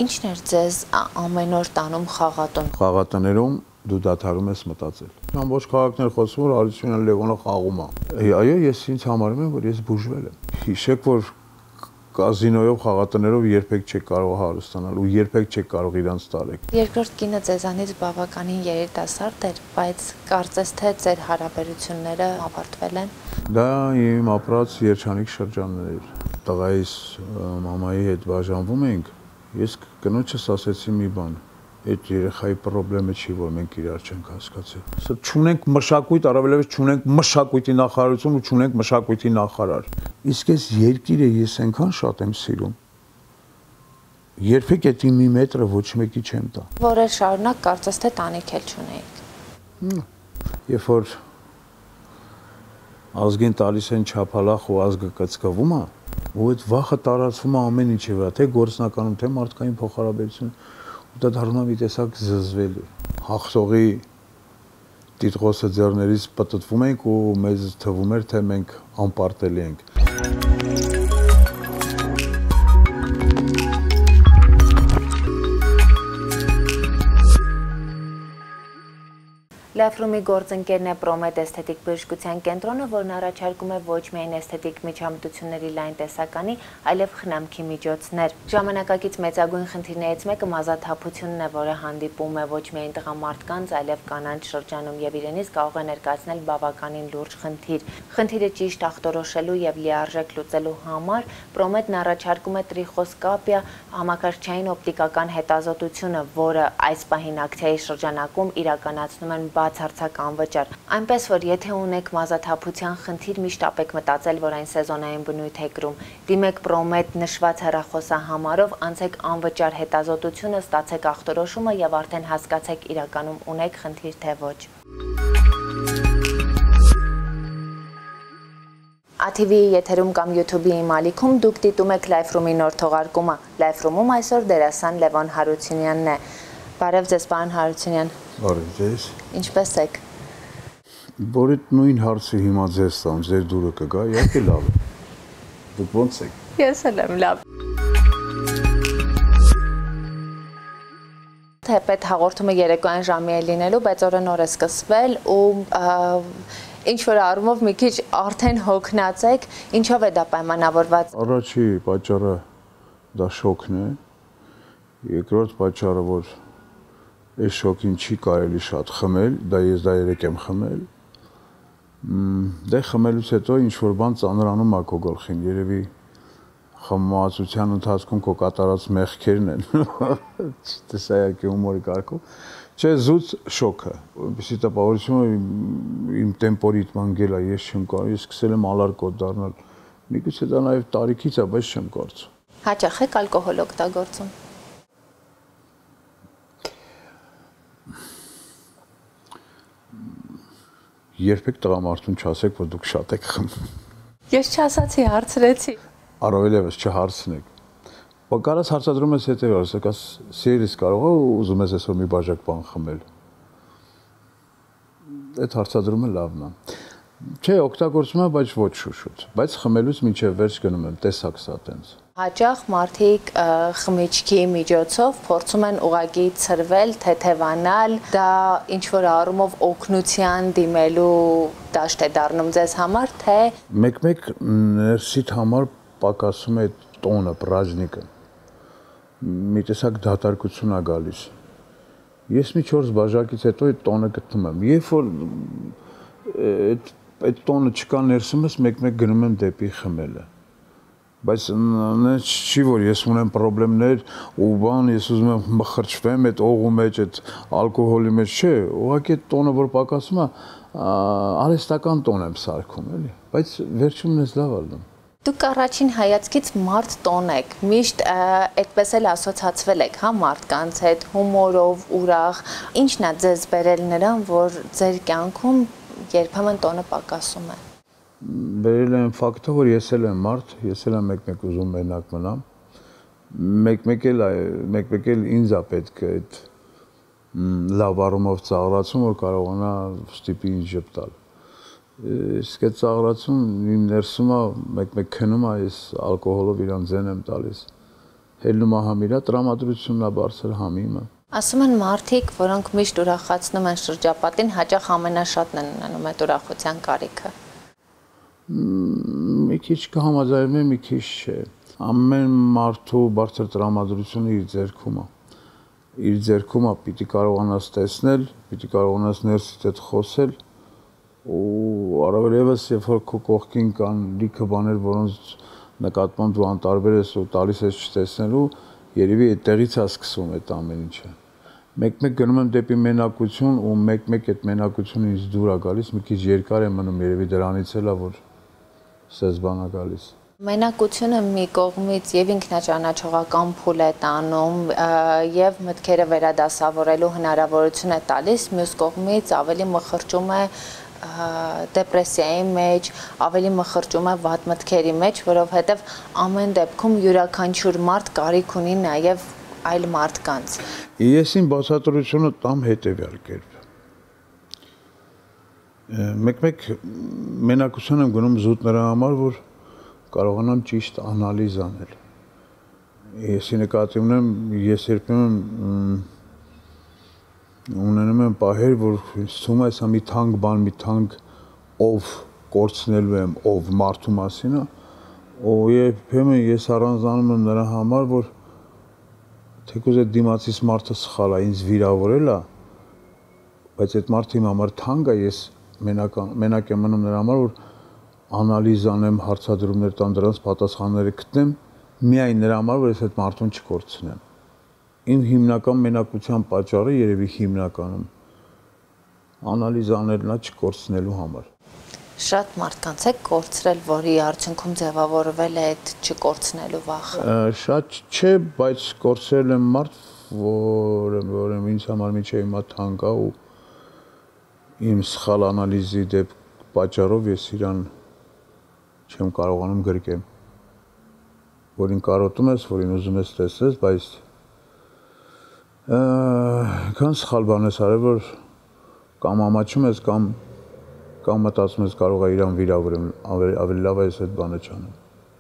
Ինչն էր ձեզ ամեն օր տանում խաղատուն։ Խաղատներում դու դադարում ես մտածել։ Ամբողջ քաղաքներ խոսում որ Հարությունյան Լևոնը խաղում է։ Այո, ես ինձ համարում եմ, որ ես բուժվել եմ։ Հիշեք, որ կազինոյով, խաղատներով երբեք չեք կարող հարստանալ ու երբեք չեք կարող իրանց տարեք։ Երկրորդ կինը ձեզանից բավականին երիտասարդ էր, բայց կարծես թե ձեր հարաբերությունները ավարտվել են։ Դա իմ ապրած երջանիկ շրջաններ էր։ Տղայիս մամայի հետ բաժանվում էինք, ես կնոջս ասեցի մի բան. այդ երեխայի խնդրը չի, որ մենք իրար չենք հասկացել։ Սա չունենք մշակույթ, առավելևս չունենք մշակույթի նախարարություն ու չունենք մշակույթի նախարար։ Իսկ այս երկիրը ես այնքան շատ եմ սիրում։ Երբեք այդ մի մետրը ոչ մեկի չեմ տա։ Որեր շարունակ կարծես թե տանիք էլ չունեիք։ Երբ որ ազգին տալիս են չափալախ ու ազգը կծկվում է, ու այդ վախը տարածվում է ամեն ինչի վրա, թե գործնականում, թե մարդկային փոխհարաբերություն, դա դառնում է մի տեսակ զզվելի։ Հաղթողի տիտղոսը ձեռներից պտտվում ենք ու մեզ թվում էր, թե մենք անպարտելի ենք։ Լայֆրումի գործընկերն է Պրոմետ էսթետիկ բժշկության կենտրոնը, որն առաջարկում է ոչ միայն էսթետիկ միջամտությունների լայն տեսականի, այլև խնամքի միջոցներ։ Ժամանակակից մեծագույն խնդիրներից մեկը մազաթափությունն է, որը հանդիպում է ոչ միայն տղամարդկանց, այլև կանանց շրջանում եւ իրենից կարող է ներկայացնել բավականին լուրջ խնդիր։ Խնդիրը ճիշտ ախտորոշելու եւ լիարժեք լուծելու համար Պրոմետն առաջարկում է տրիխոսկոպիա համակարգչային օպտիկական հետազոտությունը, որը այս պահին ակցիայի շրջանակում իրականացնում են բացարձակ անվճար, այնպես որ եթե ունեք մազաթափության խնդիր, միշտ ապեք մտածել, որ այն սեզոնային բնույթ է կրում։ Դիմեք Պրոմետ նշված հեռախոսահամարով, անցեք անվճար հետազոտությունը, ստացեք ախտորոշումը եւ արդեն հասկացեք իրականում ունեք խնդիր թե ոչ։ ATV-ի եթերում կամ YouTube-ի իմ ալիքում դուք դիտում եք Լայֆրումի նոր թողարկումը։ Լայֆրումում այսօր դերասան Լևոն Հարությունյանն է։ Բարև ձեզ, պարոն Հարությունյան։ Բարև ձեզ։ Ինչպե՞ս եք։ Որ այդ նույն հարցը հիմա ձեզ տամ, ձեր դուրը կգա, իհարկե լավ է։ Դուք ո՞նց եք։ Ես էլ եմ լավ։ Թեպետ հաղորդումը երեկոյան ժամի է լինելու, բայց օրը նոր է սկսվել ու ինչ որ առումով մի քիչ արդեն հոգնած եք, ինչով է դա պայմանավորված։ Առաջի պատճառը դա շոկն է։ Երկրորդ պատճառը, որ այս շոկին չի կարելի շատ խմել, ես դա երեք եմ խմել։ Դե խմելուց հետո ինչ որ բան ծանրանում է քո գլխին, երևի խմվածության ընթացքում քո կատարած մեղքերն են։ Տեսայակի հումորի կարգով։ Չէ, զուտ շոկը, որպեսզի տպավորությունը իմ տեմպորիտման գելա, ես չեմ կարող, ես սկսել եմ ալարկոտ դառնալ։ Միգուցե դա նաև տարիքից է, բայց չեմ կարծում։ Հաճախ եք ալկոհոլ օգտագործում։ Երբեք տղամարդուն չասեք, որ դուք շատ եք խմում։ Ես չասացի, հարցրեցի։ Առավելևս չհարցնեք։ Կարաս հարցադրում ես հետևյալ, ասես սիրելիս կարող է ուզում ես այսօր մի բաժակ բան խմել։ Այդ հարցադրումը լավն է։ Չէ, օգտագործում եմ, բայց ոչ շուշուտ, բայց խմելուց մինչև վերջ գնում եմ, տեսակ սա տենց։ Հաճախ մարդիկ խմիչքի միջոցով փորձում են ուղղակի ցրվել, թեթևանալ, դա ինչ որ առումով օգնության դիմելու դաշտ է դառնում ձեզ համար, թե մեկ-մեկ ներսիդ համար պակասում է տոնը, պրաժնիկը։ Մի տեսակ դատարկություն է գալիս։ Ես մի 4 բաժակից հետո այդ տոնը գտնում եմ։ Երբ որ այդ տոնը չկա ներսումս, մեկ-մեկ գնում եմ դեպի խմելը։ Բայց չի որ ես ունեմ խնդիրներ ու բան, ես ուզում եմ մխրճվեմ այդ օղու մեջ, այդ ալկոհոլի մեջ, չէ, ուղղակի այդ տոնը որ պակասում է, արհեստական տոն եմ սարքում, էլի, բայց վերջումն էս լավ ալնում։ Դուք առաջին հայացքից մարդ տոն եք, միշտ այդպես էլ ասոցացվել եք, հա, մարդկանց հետ, հումորով, ուրախ, ինչն է ձեզ բերել նրան, որ ձեր կյանքում երբեմն տոնը պակասում է։ Բերել եմ ֆակտը, որ ես էլ եմ մարդ, ես էլ եմ մեկ-մեկ ուզում մենակ մնամ, մեկ-մեկ էլ ինձ է պետք այդ լավ առումով ծաղրացում, որ կարողանա ստիպի ինձ ժպտալ։ Իսկ այդ ծաղրացում իմ ներսում է, մեկ-մեկ քնում է, ես ալկոհոլով իրան ձեն եմ տալիս, հելնում է համիրա, տրամադրությունն է բարձր համիմը։ Ասում են մարդիկ, որոնք միշտ ուրախացնում են շրջապատին, հաճախ ամենաշատն են ունենում այդ ուրախության կարիքը։ Մի քիչ կհամաձայնեմ, մի քիչ չէ։ Ամեն մարդու բարձր տրամադրությունը իր ձեռքում է։ Իր ձեռքում է, պիտի կարողանաս տեսնել, պիտի կարողանաս ներսից հետ խոսել, ու առավել ևս, երբ որ քո կողքին կան լիքը բաներ, որոնց նկատմամբ դու անտարբեր ես ու տալիս ես չտեսնելու, երևի այդտեղից է սկսվում այդ ամեն ինչը։ Մեկ-մեկ գնում եմ դեպի մենակություն ու մեկ-մեկ այդ մենակությունը ինձ դուր է գալիս, մի քիչ երկար է մնում, երևի դրանից էլ է, որ սեզբան է գալիս։ Մենակությունը մի կողմից եւ ինքնաճանաչողական փուլ է տանում եւ մտքերը վերադասավորելու հնարավորություն է տալիս, մյուս կողմից ավելի մխրճում է դեպրեսիայի մեջ, ավելի մխրճում է վատ մտքերի մեջ, որովհետեւ ամեն դեպքում յուրաքանչյուր մարդ կարիք ունի նաեւ այլ մարդկանց։ Ես իմ բացատրությունը տամ հետեւյալ կերպ։ Մեկ-մեկ մենակություն եմ գնում զուտ նրա համար, որ կարողանամ ճիշտ անալիզ անել։ Եսի նկատի ունեմ, ես երբեմն ունենում եմ պահեր, որ ցույց է մի թանկ բան, մի թանկ ով կորցնելու եմ, ով մարդու մասին է, ու երբեմն ես առանձնանում եմ նրա համար, որ թեկուզ այդ դիմացից մարդը սխալ է, ինձ վիրավորել է, բայց այդ մարդը իմ համար թանկ է, ես մենակ եմ մնում նրա համար, որ անալիզ անեմ, հարցադրումներ տամ, դրանց պատասխանները գտնեմ, միայն նրա համար, որ ես այդ մարդուն չկորցնեմ։ Իմ հիմնական մենակության պատճառը երևի հիմնականում անալիզ անելն է չկորցնելու համար։ Շատ մարդկանց է կորցրել, որի արդյունքում ձևավորվել է այդ չկորցնելու վախը։ Շատ չէ, բայց կորցրել եմ մարդ, որը ինձ համար միջև հիմա թանկ է ու իմ սխալ անալիզի պատճառով ես իրան չեմ կարողանում գրկեմ, որին կարոտում ես, որին ուզում ես տեսնես, բայց քան սխալ բան ես արել, որ կամ ամաչում ես, կամ մտածում ես կարող է իրան վիրավորեմ, ավելի լավ է ես այդ բանը չանեմ։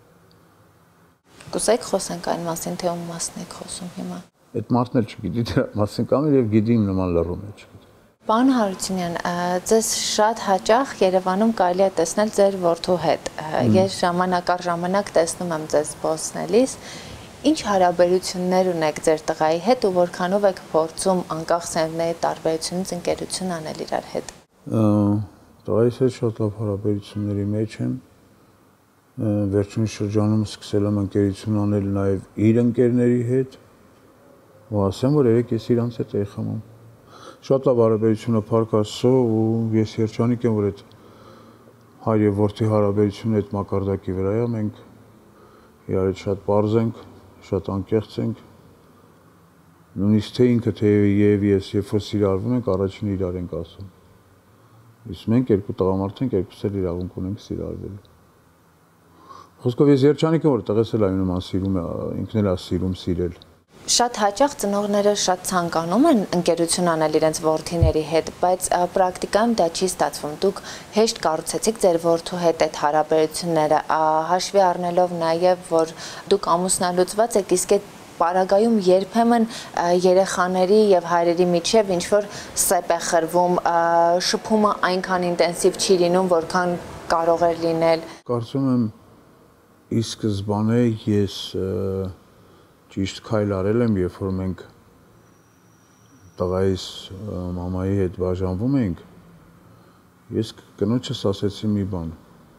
Կուզեք խոսենք այն մասին, թե ում մասին եք խոսում հիմա։ Այդ մարդն էլ չգիտի դրա մասին կամ եւ գիտի իմ նման լռում է, չգիտի։ Պարոն Հարությունյան, ձեզ շատ հաճախ Երևանում կարելի է տեսնել ձեր որդու հետ։ Ես ժամանակ առ ժամանակ տեսնում եմ ձեզ զբոսնելիս։ Ինչ հարաբերություններ ունեք ձեր տղայի հետ ու որքանով եք փորձում անկախ սերնդների տարբերությունից ընկերություն անել իրար հետ։ Տղայիս հետ շատ լավ հարաբերությունների մեջ եմ։ Վերջին շրջանում սկսել եմ ընկերություն անել նաև իր ընկերների հետ։ Ու ասեմ, որ երեք ես իրանց հետ էի խմում։ Շատ լավ հարաբերությունը փառք Աստծո ու ես երջանիկ եմ, որ այդ հայր եւ որդի հարաբերությունը այդ մակարդակի վրա է։ Մենք իրար հետ շատ պարզ ենք, շատ անկեղծ ենք։ Նույնիսկ թե ինքը թե եւ ես երբ որ սիրարվում ենք, առաջին իրար ենք ասում։ Իսկ մենք երկու տղամարդ ենք, երկուսս էլ իրավունք ունենք սիրարվելու։ Խոսքով ես երջանիկ եմ, որ տղես էլ այն նման սիրում է, ինքն էլ է սիրում սիրել։ Շատ հաճախ ծնողները շատ ցանկանում են ընկերություն անել իրենց որդիների հետ, բայց պրակտիկայում դա չի ստացվում։ Դուք հեշտ կառուցեցիք ձեր որդու հետ այդ հարաբերությունները, հաշվի առնելով նաև, որ դուք ամուսնալուծված եք, իսկ այդ պարագայում երբեմն երեխաների եւ հայրերի միջև ինչ որ սեպ է խրվում, շփումը այնքան ինտենսիվ չի լինում, որքան կարող էր լինել։ Կարծում եմ ի սկզբանե ես ճիշտ քայլ արել եմ, երբ որ մենք տղայիս մամայի հետ բաժանվում էինք, ես կնոջս ասեցի մի բան։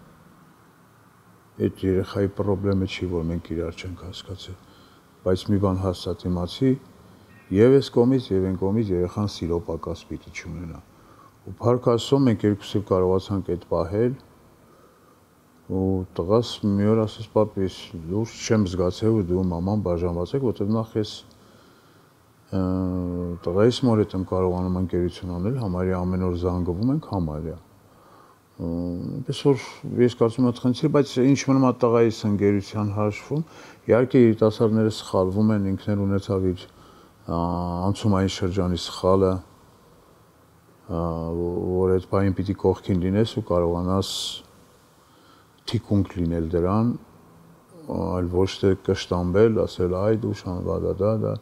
Այդ երեխայի խնդրը չի, որ մենք իրար չենք հասկացել, բայց մի բան հաստատ իմացի, եւ այս կողմից եւ այն կողմից երեխան սիրո պակաս պիտի չունենա։ Ու փառք Աստծո մենք երկուսով կարողացանք այդ պահել։ Ու տղաս մի օր ասեց պապ, ես լուրջ չեմ զգացել, որ դու մաման բաժանված եք, որտեղ նախ ես տղայիս մոր հետ եմ կարողանում ընկերություն անել, համարյա ամեն օր զանգվում ենք, համարյա։ Այնպես որ ես կարծում եմ խնդիր, բայց ինչ մնում է տղայիս ընկերության հաշվում, իհարկե երիտասարդները սխալվում են, ինքն էլ ունեցավ իր անցումային շրջանի սխալը, որ այդ բանը պիտի կողքին լինես ու կարողանաս թիկունք լինել դրան, այլ ոչ թե կշտամբել, ասել այ դու դա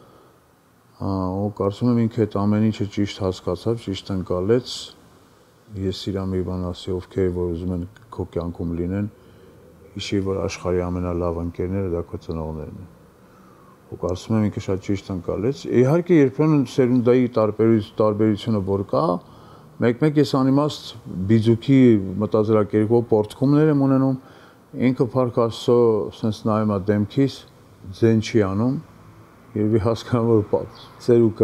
ու կարծում եմ ինքը այդ ամեն ինչը ճիշտ հասկացավ, ճիշտ ընկալեց։ Ես իրան մի բան ասի, ովքեր որ ուզում են քո կյանքում լինեն, հիշի, որ աշխարհի ամենալավ ընկերները դա քո ծնողներն են։ Ու կարծում եմ ինքը շատ ճիշտ ընկալեց։ Իհարկե երբեմն սերունդայի տարբերությունը որ կա, մեկ-մեկ ես անիմաստ բիձուքի մտածելակերպով պորտքումներ եմ ունենում, ինքը փառք Աստծո, sense նայում է դեմքիս, ձեն չի անում, երևի հասկանում որ ծերուկը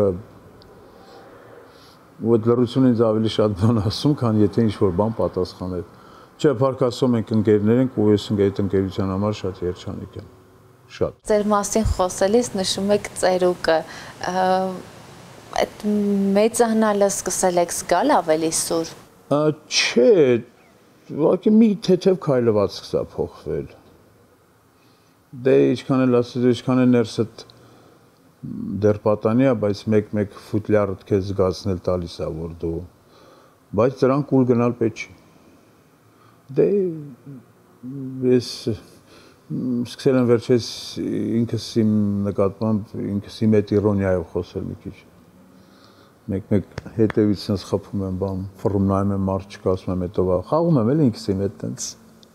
ու այդ լռությունը ինձ ավելի շատ բան ասում, քան եթե ինչ-որ բան պատասխաներ։ Չէ, փառք Աստծո, մենք ընկերներ ենք ու ես այդ ընկերության համար շատ երջանիկ եմ։ Շատ։ Ձեր մասին խոսելիս նշում եք ծերուկը, այդ մեծանալը սկսել եք զգալ ավելի սուր։ Չէ, ուղղակի մի թեթև քայլված սկսա փոխվել։ Դե ինչքան էլ ասես, ինչքան էլ ներսդ դեռ պատանի է, բայց մեկ-մեկ ֆուտլյարդ քեզ զգացնել տալիս է, որ դու, բայց դրան կուլ գնալ պետք չի։ Դե ես սկսել եմ վերջերս ինքս իմ նկատմամբ, ինքս իմ հետ իրոնիայով խոսել մի քիչ։ Մեկ-մեկ հետևից ինձ խփում եմ, բան, ֆռում նայում եմ, մարդ չկա, ասում եմ, հետո խաղում եմ էլ ինքս իմ հետ տենց։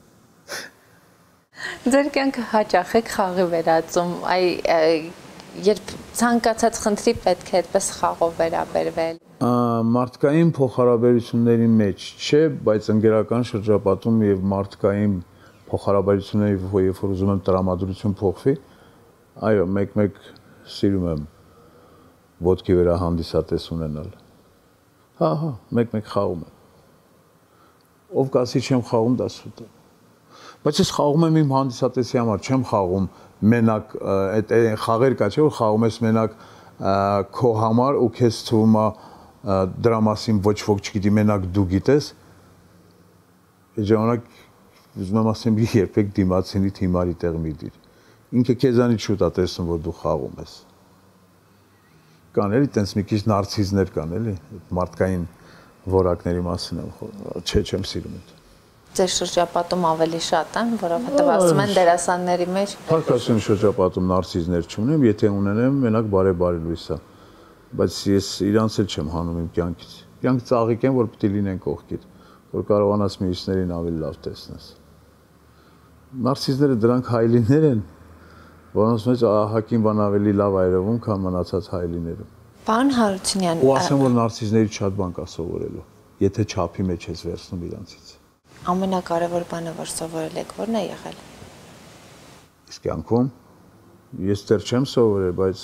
Ձեր կյանքը հաճախ եք խաղի վերածում, երբ ցանկացած խնդրի պետք է այդպես խաղով վերաբերվել։ Մարդկային փոխհարաբերությունների մեջ չէ, բայց ընկերական շրջապատում եւ մարդկային փոխհարաբերությունների, երբ որ ուզում եմ տրամադրություն փոխվի, այո, մեկ-մեկ սիրում եմ ոտքի վրա հանդիսատես ունենալ։ Հա, մեկ-մեկ խաղում եմ։ Ով կասի չեմ խաղում, դա սուտ է։ Բայց ես խաղում եմ իմ հանդիսատեսի համար, չեմ խաղում մենակ, այդ խաղեր կա չէ, որ խաղում ես մենակ քո համար ու քեզ թվում է դրա մասին ոչ ոք չգիտի, մենակ դու գիտես։ Այդ ժամանակ ուզում եմ ասեմ, երբեք դիմացինի թիմարի տեղ մի դիր։ Ինքը քեզանից շուտ է տեսնում, որ դու խաղում ես։ Կան էլի տենց մի քիչ նարցիզներ կան էլի, մարդկային որակների մասին եմ խոսում, չէ, չեմ սիրում այդ։ Ձեր շրջապատում ավելի շատ են, որովհետև ասում են դերասանների մեջ։ Փառք Աստծո, շրջապատում նարցիզներ չունեմ, եթե ունենեմ, մենակ բարի լույս է։ Բայց ես իրանց էլ չեմ հանում իմ կյանքից։ Իրանք ծաղիկ են, որ պետք է լինեն կողքիդ, որ կարողանաս մյուսներին ավելի լավ տեսնես։ Նարցիզները դրանք հայլիներ են, որոնց մեջ ահագին բան ավելի լավ այրվում, քան մնացած հայլիները։ Պարոն Հարությունյան, ու ասեմ, որ նարցիզներից շատ բան կա սովորելու, եթե չափի մեջ ես վերցնում իրանցից։ Ամենակարևոր բանը, որ սովորել եք, ո՞րն է եղել։ Իսկ կյանքում ես դեռ չեմ սովորել, բայց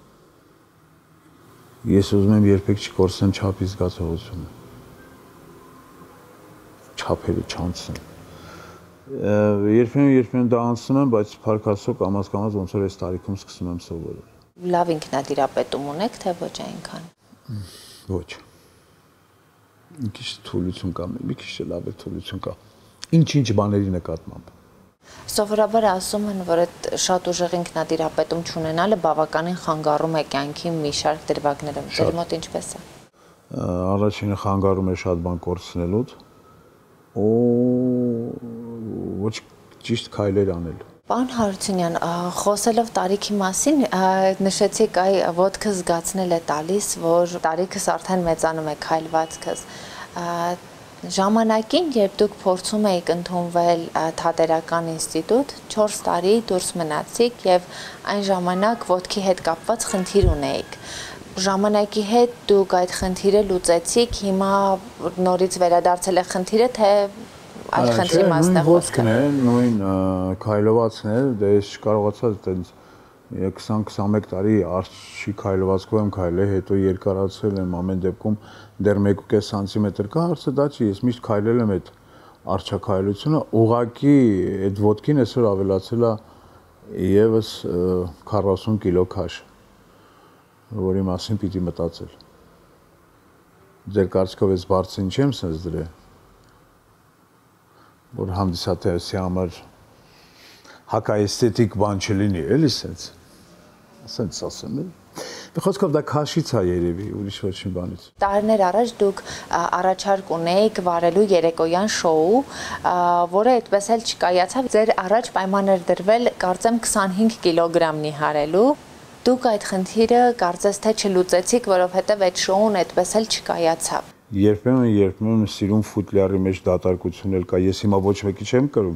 ես ուզում եմ երբեք չկորցնեմ չափի զգացողությունը։ Չափերը չանցնեմ։ Երբեմն դա անցնում եմ, բայց փառք Աստծո կամաց-կամաց ոնց որ այս տարիքում սկսում եմ սովորել։ Լավ ինքնատիրապետում ունեք, թե ոչ այնքան։ Ոչ։ Մի քիչ թուլություն կա, մի քիչ լավ է թուլություն կա։ Ինչ-ինչ բաների նկատմամբ։ Սովորաբար ասում են, որ այդ շատ ուժեղ ինքնատիրապետում չունենալը բավականին խանգարում է կյանքի մի շարք դրվագներում։ Ձեր մոտ ինչպես է։ Առաջինը խանգարում է շատ բան կորցնելուց ու ոչ ճիշտ քայլեր անել։ Պարոն Հարությունյան, խոսելով տարիքի մասին, նշեցիք ոտքը զգացնել է տալիս, որ տարիքս արդեն մեծանում է քայլվածքս։ Ժամանակին, երբ դուք փորձում էիք ընդունվել թատերական ինստիտուտ, 4 տարի դուրս մնացիք եւ այն ժամանակ ոտքի հետ կապված խնդիր ունեիք։ Ժամանակի հետ դուք այդ խնդիրը լուծեցիք, հիմա նորից վերադարձել է խնդիրը, թե այլ խնդրի մասն է խոսքը։ Նույն քայլվածքն է, դե ես չկարողացա այտենց 20-21 տարի արշի քայլվածքով եմ քայլել, հետո երկարացել եմ ամեն դեպքում դեռ 1.5 սանտիմետր կա, հարցը դա չի, ես միշտ քայլել եմ այդ արշաքայլությունը, ուղղակի այդ ոտքին այսօր ավելացել է եւս 40 կիլո քաշ, որի մասին պիտի մտածել։ Ձեր կարծիքով ես բարձր ինչ եմ sense դրել, որ հանդիսատեսի համար հակաэстетիկ բան չլինի, էլի sense։ Ասենց ասեմ, Խոսքով դա քաշից է երևի, ուրիշ ոչինչ բանից։ Տարիներ առաջ դուք առաջարկ ունեիք վարելու երեկոյան շոու, որը այդպես էլ չկայացավ։ Ձեր առաջ պայման էր դրվել, կարծեմ 25 կիլոգրամնի հարելու։ Դուք այդ խնդիրը կարծես թե չլուծեցիք, որովհետև այդ շոուն այդպես էլ չկայացավ։ Երբեմն սիրուն ֆուտլյարի մեջ դատարկություն էլ կա։ Ես հիմա ոչ մեկի չեմ կրում,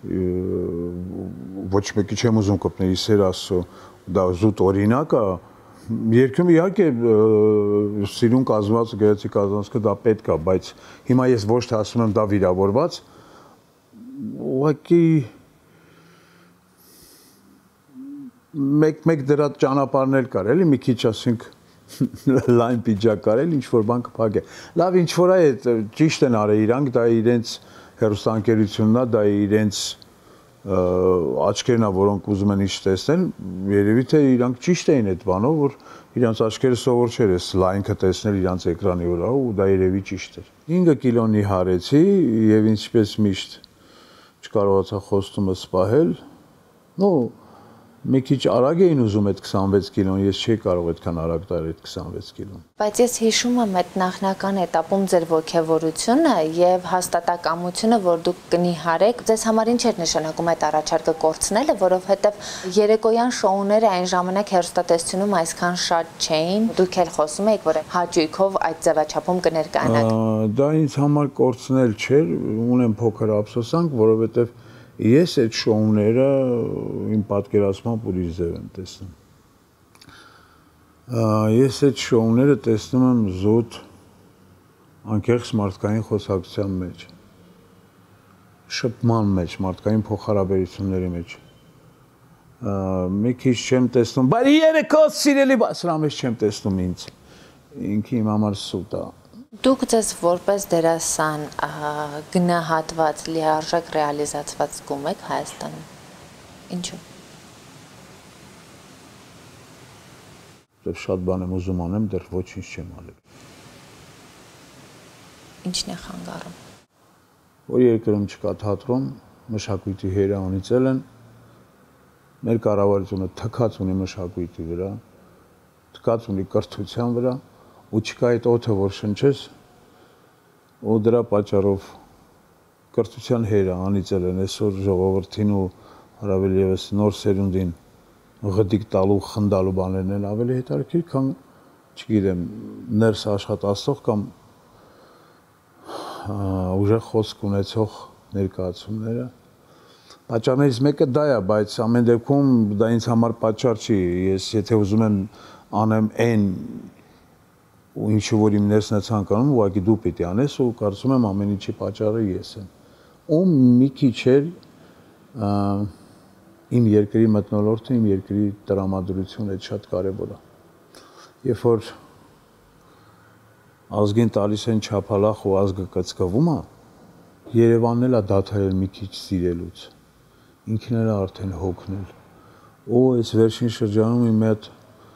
ոչ մեկի չեմ ուզում կպնել, իսեր Աստծո, դա զուտ օրինակ է։ Երկում իհարկե սիրուն կազմված գեղեցիկ կազմվածքը դա պետք է, բայց հիմա ես ոչ թե ասում եմ դա վիրավորված, ուղղակի մեկ դրա ճանապարհն էլ կար, էլի մի քիչ ասենք լայն պիջակ կարել, ինչ-որ բան կփակե։ Լավ, ինչ-որ է, ճիշտ են արել իրանք, դա իրենց հեռուստաընկերությունն է, դա իրենց աչքերն է, որոնք ուզում են ինչ տեսնել, երևի թե իրանք ճիշտ էին այդ բանով, որ իրանց աչքերը սովոր չէր էս լայնքը տեսնել իրանց էկրանի վրա, ու դա երևի ճիշտ էր։ 5 կիլոնի հարեցի եւ ինչպես միշտ չկարողացա խոստումս պահել, նո մի քիչ արագ էին ուզում այդ 26 կիլոն, ես չէի կարող այդքան արագ տալ այդ 26 կիլոն։ Բայց ես հիշում եմ այդ նախնական этаպում ձեր ոգևորությունը եւ հաստատակամությունը, որ դուք կնիհարեք, ձեզ համար ինչ էր նշանակում այդ առաջարկը կորցնելը, որովհետեւ երեկոյան շոուները այն ժամանակ հեռուստատեսությունում այսքան շատ չէին։ Դուք էլ խոսում եք, որ հաճույքով այդ ձևաչափում կներկայանաք։ Դա ինձ համար կորցնել չէր, ունեմ փոքր ափսոսանք, որովհետեւ ես այդ շոուները իմ պատկերացմամբ ուրիշ ձև եմ տեսնում։ Ես այդ շոուները տեսնում եմ զուտ անկեղծ մարդկային խոսակցության մեջ, շփման մեջ, մարդկային փոխհարաբերությունների մեջ։ Մի քիչ չեմ տեսնում, բայց երեկո սիրելի, սրա մեջ չեմ տեսնում ինձ։ Ինքը իմ համար սուտ է։ Դուք ձեզ որպես դերասան գնահատված, լիարժեք ռեալիզացված զգում եք Հայաստանում։ Ինչու՞։ Շատ բան եմ ուզում անեմ, դեռ ոչինչ չեմ արել։ Ինչն է խանգարում։ Որ երկրում չկա թատրոն, մշակույթի հերը անիծել են, մեր կառավարությունը թքած ունի մշակույթի վրա, թքած ունի կրթության վրա, ու չկա այդ օդը, որ շնչես, ու դրա պատճառով կրթության հերը անիծել են այսօր ժողովրդին ու առավել ևս նոր սերունդին ղդիկ տալու, խնդալու բաներն են ավելի հետաքրքիր, քան, չգիտեմ, ներս աշխատացող կամ ուժեղ խոսք ունեցող ներկայացումները։ Պատճառներից մեկը դա է, բայց ամեն դեպքում դա ինձ համար պատճառ չի, ես եթե ուզում եմ անեմ այն ու ինչը որ իմ ներսն է ցանկանում, ուղղակի դու պիտի անես ու կարծում եմ ամեն ինչի պատճառը ես եմ։ Ու մի քիչ էր իմ երկրի մթնոլորտը, իմ երկրի տրամադրությունը այդ շատ կարևոր է։ Երբ որ ազգին տալիս են չափալախ ու ազգը կծկվում է, Երևանն էլ է դադարել մի քիչ սիրելուց, ինքն էլ է արդեն հոգնել։ Ու այս վերջին շրջանում իմ հետ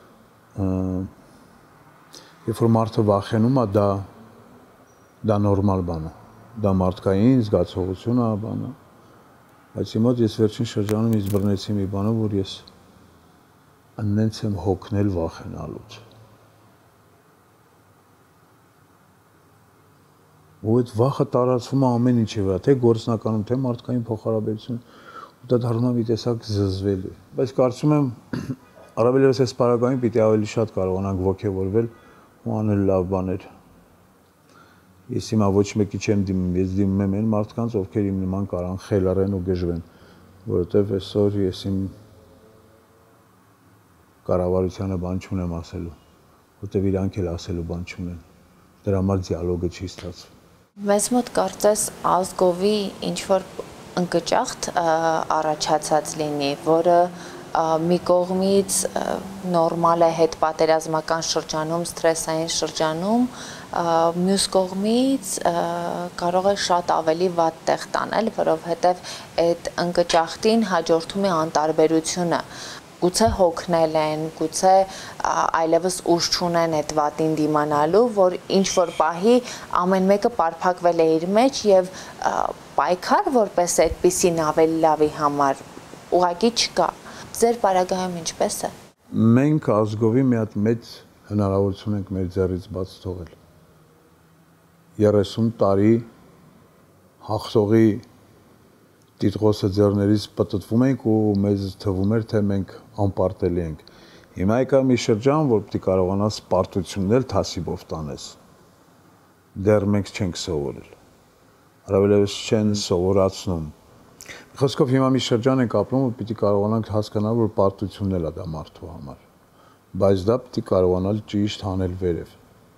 երբ որ մարդը վախենում է, դա նորմալ բան է, դա մարդկային զգացողություն է բանը, բայց իմ մոտ ես վերջին շրջանում ինձ բռնեցի մի բանը, որ ես աննենց եմ հոգնել վախենալուց։ Ու այդ վախը տարածվում է ամեն ինչի վրա, թե գործնականում, թե մարդկային փոխհարաբերություն, ու դա դառնում է մի տեսակ զզվելի։ Բայց կարծում եմ, առավել ևս այս պարագայում պիտի ավելի շատ կարողանանք ոգևորվել ու անել լավ բաներ։ Ես հիմա ոչ մեկի չեմ դիմում, ես դիմում եմ այն մարդկանց, ովքեր իմ նման կարան խելառեն ու գժվեն, որովհետև այսօր ես իմ կառավարությանը բան չունեմ ասելու, որովհետև իրանք էլ ասելու բան չունեն։ Դրա համար դիալոգը չի ստացվում։ Մեզ մոտ կարծես ազգովի ինչ-որ ընկճախտ առաջացած լինի, որը մի կողմից նորմալ է հետ պատերազմական շրջանում, սթրեսային շրջանում, մյուս կողմից կարող է շատ ավելի վատ տեղ տանել, որովհետև այդ ընկճախտին հաջորդում է անտարբերությունը։ Գուցե հոգնել են, գուցե այլևս ուժ չունեն այդ վատին դիմանալու, որ ինչ-որ պահի ամեն մեկը պարփակվել է իր մեջ և պայքար որպես այդպիսին ավելի լավի համար ուղղակի չկա։ Ձեր պարագայում ինչպես է։ մենք ազգովի մի հատ մեծ հնարավորություն ենք մեր ձեռից բաց թողել 30 տարի հաղթողի տիտղոսը ձեռներից պտտվում ենք ու մեզ թվում էր թե մենք անպարտելի ենք հիմա եկա մի շրջան որ պիտի կարողանաս պարտությունն էլ թասիբով տանես դեռ մենք չենք սովորել Հարավելևս չեն սովորացնում Խոսքով հիմա մի շրջան ենք ապրում, որ պիտի կարողանանք հասկանալ, որ պարտությունն էլ է դա մարդու համար, բայց դա պիտի կարողանալ ճիշտ հանել վերև։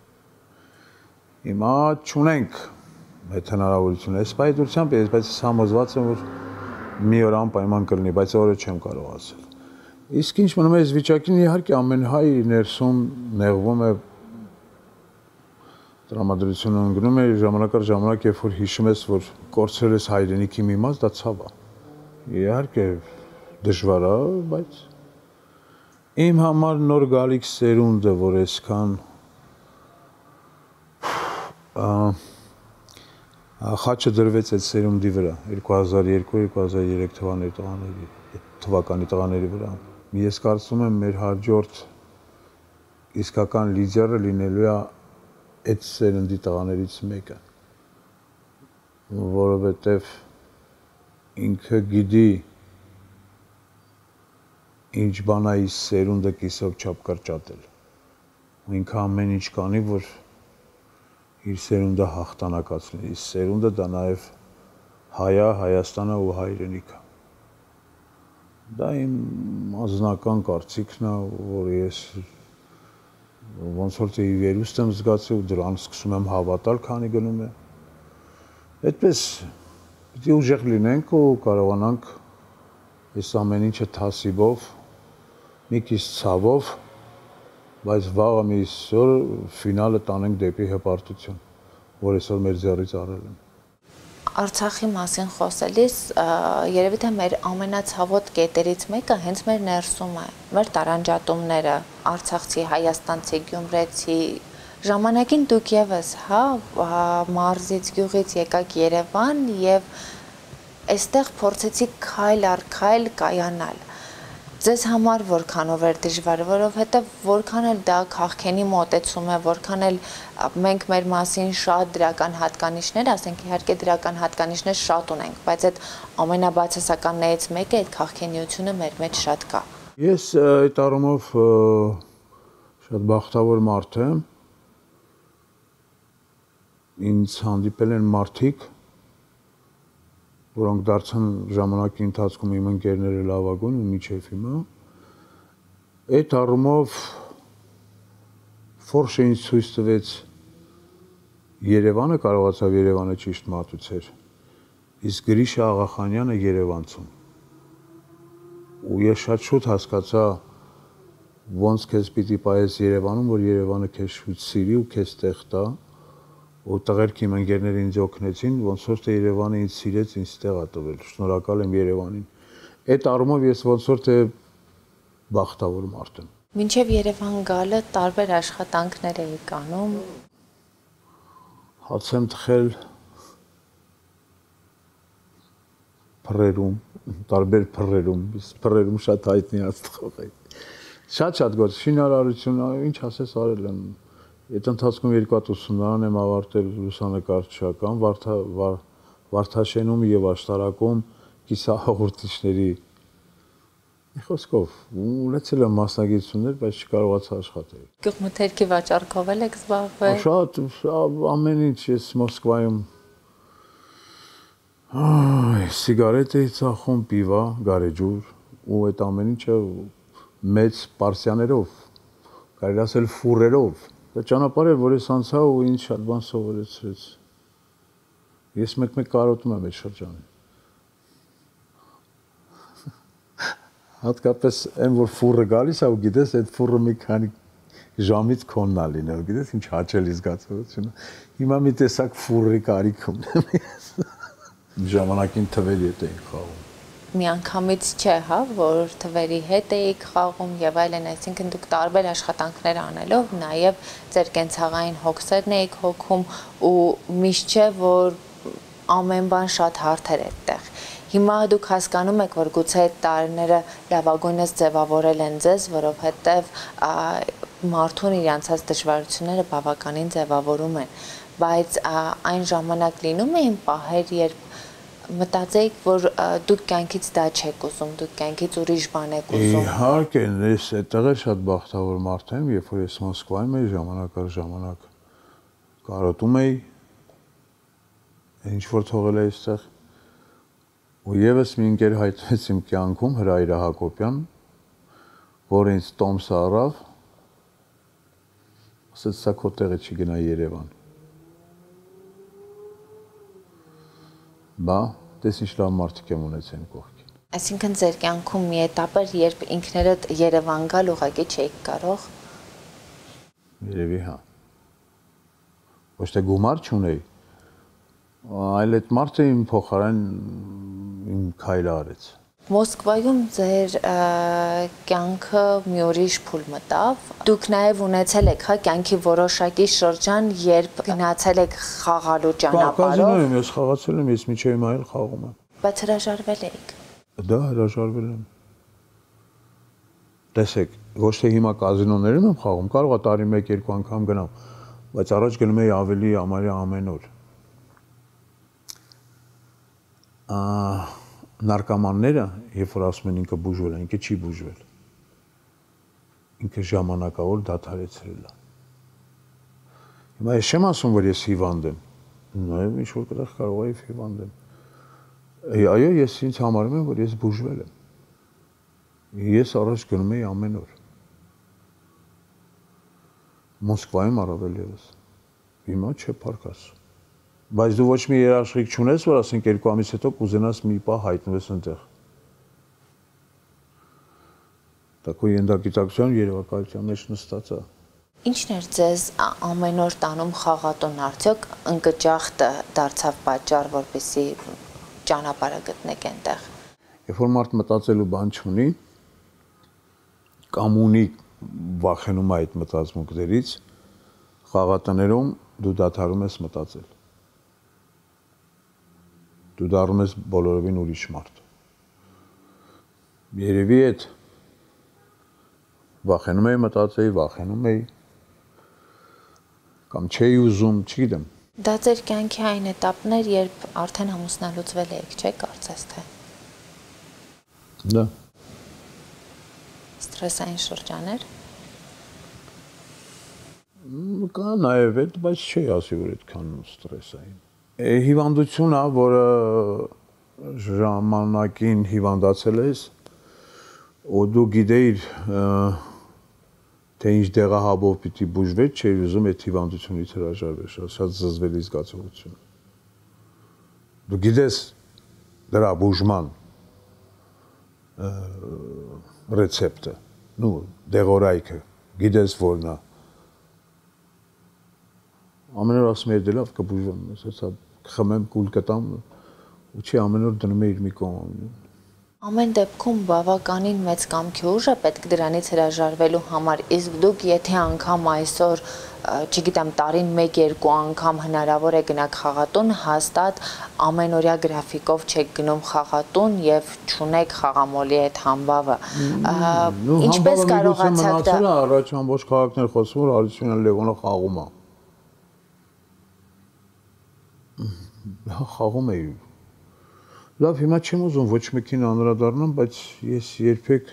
Հիմա չունենք այդ հնարավորությունը, այս պայծությամբ ես, բայց համոզված եմ, որ մի օր անպայման կլինի, բայց օրը չեմ կարող ասել։ Իսկ ինչ մնում է այս վիճակին, իհարկե ամեն հայ ներսում նեղվում է Տրամադրությունը ընկնում է ժամանակ առ ժամանակ, երբ որ հիշում ես, որ կորցրել ես հայրենիքի մի մաս, դա ցավ է։ Իհարկե դժվար է, բայց իմ համար նոր գալիք սերունդը, որ այսքան խաչը դրվեց այդ սերունդի վրա 2002-2003 թվականի տղաների վրա։ Ես կարծում եմ մեր հաջորդ իսկական լիդերը լինելու է այդ սերնդի տղաներից մեկը, որովհետև ինքը գիտի ինչ բան է ის սերունդը կիսով չափ կրճատել։ Ինքը ամեն ինչ կանի, որ իր սերունդը հաղթանակացնի։ Ის սերունդը դա նաև հայա, Հայաստանը ու հայրենիքը։ Դա իմ անձնական կարծիքն է, որ ես ոնց որ թե վերուստ եմ զգացել ու դրան սկսում եմ հավատալ, քանի գնում է։ Այդպես պիտի ուժեղ լինենք ու կարողանանք այս ամեն ինչը թասիբով, մի քիչ ցավով, բայց վաղը մի օր ֆինալը տանենք դեպի հպարտություն, որ այսօր մեր ձեռից առել են։ Արցախի մասին խոսելիս երևի թե մեր ամենացավոտ կետերից մեկը հենց մեր ներսում է, մեր տարանջատումները, արցախցի, հայաստանցի, գյումրեցի, ժամանակին դուք եւս, հա, մարզից, գյուղից եկաք Երևան եւ այստեղ փորձեցիք քայլ առ քայլ կայանալ։ Ձեզ համար որքանով էր դժվար, որովհետև որքան էլ դա քաղաքենի մոտեցում է, որքան էլ մենք մեր մասին շատ դրական հատկանիշներ, ասենք իհարկե դրական հատկանիշներ շատ ունենք, բայց այդ ամենաբացասականներից մեկը այդ քաղաքենիությունը մեր մեջ շատ կա։ Ես այդ առումով շատ բախտավոր մարդ եմ։ Ինձ հանդիպել են մարդիկ, որոնք դարձան ժամանակի ընթացքում իմ ընկերները լավագույն ու մինչև հիմա։ Այդ առումով Ֆորշը ինձ ցույց տվեց Երևանը, կարողացավ Երևանը ճիշտ մատուցել, իսկ Գրիշա Աղախանյանը Երևանցուն։ Ու ես շատ շուտ հասկացա, ոնց քեզ պիտի պահես Երևանում, որ Երևանը քեզ շուտ սիրի ու քեզ տեղ տա։ Ու տղերք իմ ընկերները ինձ օգնեցին, ոնց որ թե Երևանը ինձ սիրեց, ինձ տեղ է տվել։ Շնորհակալ եմ Երևանին։ Այդ առումով ես ոնց որ թե բախտավոր մարդ եմ։ Մինչև Երևան գալը տարբեր աշխատանքներ էիք անում։ Հաց եմ թխել փռերում, տարբեր փռերում, փռերում շատ հայտնի հաց թխող էի։ Շատ գործ, շինարարություն, ինչ ասես արել եմ։ Այդ ընթացքում 2 հատ ուսումնարան եմ ավարտել լուսանկարչական, Վարդաշենում եւ Աշտարակում կիսահաղորդիչների խոսքով ունեցել եմ մասնագիտություններ, բայց չկարողացա աշխատել։ Գյուղմթերքի վաճառքով եք զբաղվել։ Շատ ամեն ինչ ես Մոսկվայում սիգարետ էի ծախում, պիվա, գարեջուր ու այդ ամեն ինչը մեծ պարսյաներով, կարելի ասել ֆուրերով։ Դա ճանապարհ էր, որ ես անցա ու ինձ շատ բան սովորեցրեց։ Ես մեկ-մեկ կարոտում եմ այդ շրջանին։ Հատկապես այն, որ ֆուրը գալիս է ու գիտես, այդ ֆուրը մի քանի ժամից քոնն է լինել, գիտես, ինչ հաճելի զգացողություն է։ Հիմա մի տեսակ ֆուրի կարիք ունեմ ես։ Ժամանակին թվերի հետ էի խաղում։ Միանգամից չէ, հա, որ թվերի հետ էիք խաղում եւ այլն, այսինքն դուք տարբեր աշխատանքներ անելով նաեւ ձեր կենցաղային հոգսերն էիք հոգում ու միշտ չէ, որ ամեն բան շատ հարթ էր այդտեղ։ Հիմա դուք հասկանում եք, որ գուցե այդ տարիները լավագույնս ձևավորել են ձեզ, որովհետև մարդուն իր անցած դժվարությունները բավականին ձևավորում են, բայց այն ժամանակ լինում էին պահեր, երբ մտածեիք, որ դուք կյանքից դա չեք ուզում, դուք կյանքից ուրիշ բան եք ուզում։ Իհարկե, ես այդտեղ էլ շատ բախտավոր մարդ եմ, երբ որ ես Մոսկվայում էի, ժամանակ առ ժամանակ կարոտում էի, ինչ որ թողել էի այստեղ, ու եւս մի ընկեր հայտնվեց իմ կյանքում, Հրայր Հակոբյան, որ ինձ տոմս առավ, ասաց սա քո տեղը չի գնա Երևան։ Բա, դες ինչ լավ մարդիկ եմ ունեցել կողքին։ Այսինքն ձեր կյանքում մի էտապ էր, երբ ինքներդ Երևան գալ ուղղակի չէիք կարող։ Երևի հա։ Ոչ թե գումար չունեի, այլ այդ մարդը իմ փոխարեն իմ քայլը արեց։ Մոսկվայում ձեր կյանքը մի ուրիշ փուլ մտավ։ Դուք նաև ունեցել եք հա կյանքի որոշակի շրջան, երբ գնացել եք խաղալու ճանապարհով։ Կազինոյում ես խաղացել եմ, ես միջև հիմա էլ խաղում եմ։ Բայց հրաժարվել եք։ Դա հրաժարվել եմ։ Տեսեք, ոչ թե հիմա կազինոներում եմ խաղում, կարող է տարի 1-2 անգամ գնամ, բայց առաջ գնում էի ավելի ամառի ամեն օր։ Նարկոմանները, երբ որ ասում են ինքը բուժվել է, ինքը չի բուժվել։ Ինքը ժամանակավոր դադարեցրել է։ Հիմա ես չեմ ասում, որ ես հիվանդ եմ։ Նաև ինչ որ կտեղ կարող էի հիվանդ եմ։ Այո, ես ինձ համարում եմ, որ ես բուժվել եմ։ Ես առաջ գնում էի ամեն օր։ Մոսկվայում առավել ևս։ Հիմա չէ փառք Աստծո։ Բայց դու ոչ մի երաշխիք չունես, որ ասենք 2 ամիս հետո կուզենաս մի պահ հայտնվես այնտեղ։ Դա քո ենթագիտակցության երևակայության մեջ նստած է։ Ինչն էր ձեզ ամեն օր տանում խաղատուն, արդյոք ընկճախտը դարձավ պատճառ, որպեսզի ճանապարհը գտնեք այնտեղ։ Երբ որ մարդ մտածելու բան չունի, կամ ունի վախենում է այդ մտածմունքներից, խաղատներում դու դադարում ես մտածել։ Դու դառնում ես բոլորովին ուրիշ մարդ։ Երևի այդ վախենում էի մտածեի, վախենում էի, կամ չէի ուզում, չգիտեմ։ Դա ձեր կյանքի այն էտապներ, երբ արդեն ամուսնալուծվել եք, չէ՞ կարծես թե։ Դա։ Ստրեսային շրջաներ։ Կա նաև այդ, բայց չի ասի, որ այդքան ստրեսային։ Հիվանդությունն է, որը ժամանակին հիվանդացել ես, ու դու գիտեիր, թե ինչ դեղահաբով պիտի բուժվես, չէի ուզում այդ հիվանդությունից հրաժարվես, շատ զզվելի զգացողություն։ Դու գիտես դրա բուժման ռեցեպտը, դեղորայքը, գիտես որն է։ Ամեն օր ասում եմ, դե լավ կբուժվեմ, ասա խմեմ, կուլ կտամ, ու չի ամեն օր դնում եմ իր մի կողմ։ Ամեն դեպքում բավականին մեծ կամքի ուժ է պետք դրանից հրաժարվելու համար, իսկ դուք եթե անգամ այսօր, չգիտեմ, տարին 1-2 անգամ հնարավոր է գնաք խաղատուն, հաստատ ամենօրյա գրաֆիկով չեք գնում խաղատուն եւ չունեք խաղամոլի այդ համբավը։ Ինչպես կարողացաք դա։ Առաջ ամբողջ քաղաքներ խոսում, որ Արությունյան Լևոնը խաղում է։ Խաղում էի։ Լավ, հիմա չեմ ուզում ոչ մեկին անդրադառնամ, բայց ես երբեք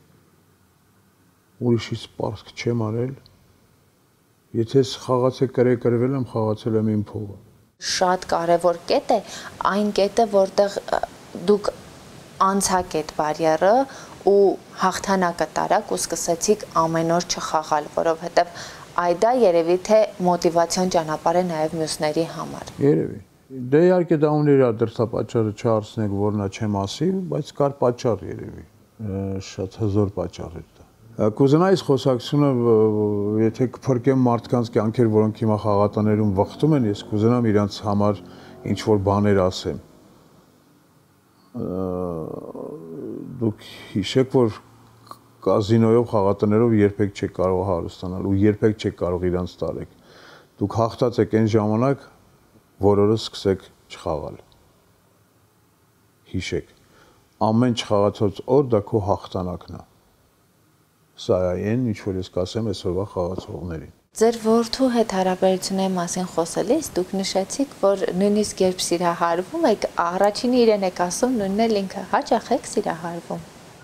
ուրիշից պարկ չեմ արել։ Եթե խաղացել կրվել եմ, խաղացել եմ իմ փողը։ Շատ կարևոր կետ է, այն կետը, որտեղ դուք անցաք այդ բարիերը ու հաղթանակը տարաք ու սկսեցիք ամեն օր չխաղալ, որովհետև այդ երևի թե մոտիվացիոն ճանապարհ է նաև մյուսների համար։ Երևի։ Դե իհարկե դա ունի իր դրդապատճառը չհարցնեք, որն է չեմ ասի, բայց կար պատճառ երևի, շատ հզոր պատճառ էր դա։ Կուզենայի խոսակցությունը, եթե կփրկեմ մարդկանց կյանքեր, որոնք հիմա խաղատաներում վխտում են, ես կուզենամ իրանց համար ինչ-որ բաներ ասեմ։ Դուք հիշեք, որ կազինոյով, խաղատաներով երբեք չեք կարող հարստանալ ու երբեք չեք կարող իրանց տարեք։ Դուք հաղթած եք այն ժամանակ, որ օրը սկսեք չխաղալ։ Հիշեք։ ամեն չխաղացած օր դա քո հաղթանակն է։ Սա այն ինչ որ ես կասեմ այսօրվա խաղացողներին։ Ձեր որդու հետ հարաբերությունների մասին խոսելիս դուք նշեցիք, որ նույնիսկ երբ սիրահարվում եք, առաջինը իրեն եք ասում, նույնն էլ ինքը հաճախ եք սիրահարվում։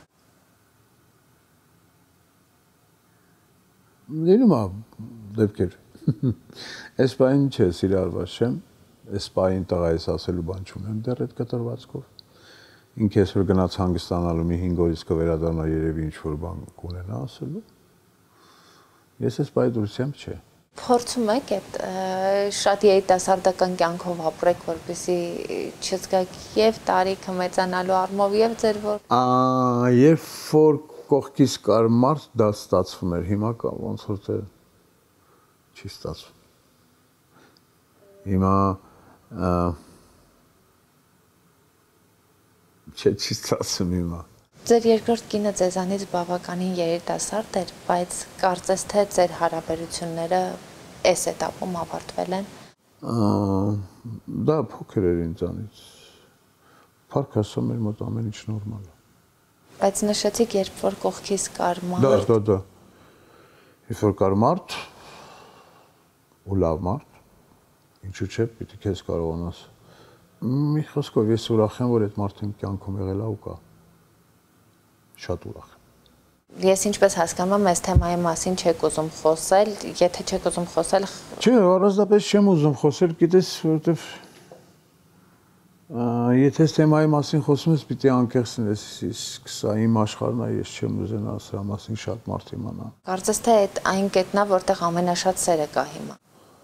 Լինում է դեպքեր։ Այս բանը չէ, սիրահարված չեմ, այս բանը տղայիս ասելու բան չունեմ դեռ այդ կտրվածքով։ Ինքը այսօր գնաց հանգստանալու մի 5 օրից կվերադառնա երևի ինչ որ բան կունենա ասելու։ Ես այս բայ դուրսեմ չէ։ Փորձում եք այդ շատ երիտասարդական կյանքով ապրեք, որպեսզի չզգաք եւ տարիքը մեծանալու առումով եւ ձեր որ երբ որ կողքից կար մարդ, դա ստացվում էր, հիմա կա ոնց որ թե չի ստացվում։ Հիմա չի ստացվում հիմա։ Ձեր երկրորդ կինը ձեզանից բավականին երիտասարդ էր, բայց կարծես թե ձեր հարաբերությունները այս этаպում ավարտվել են։ Դա փոքր էր ինձանից։ Փառք Աստծո, մեր մոտ ամեն ինչ նորմալ է։ Բայց նշեցիք, երբ որ կողքից կար մարդ։ Դա։ Երբ որ կար մարդ, ու լավ մարդ, ինչու՞ չէ, պիտի քեզ կարողանաս։ Մի խոսքով ես ուրախ եմ, որ այդ մարդը իմ կյանքում եղել է ու կա։ Շատ ուրախ եմ։ Ես ինչպես հասկանում եմ, այս թեմայի մասին չեք ուզում խոսել, եթե չեք ուզում խոսել։ Չէ, առանձնապես չեմ ուզում խոսել, գիտես, որովհետև եթե այս թեմայի մասին խոսում ես, պիտի անկեղծ լինես, իսկ սա իմ աշխարհն է, ես չեմ ուզենա սրա մասին շատ մարդ իմանա։ Կարծես թե այդ այն կետն է, որտեղ ամենաշատ սերը կա հիմա։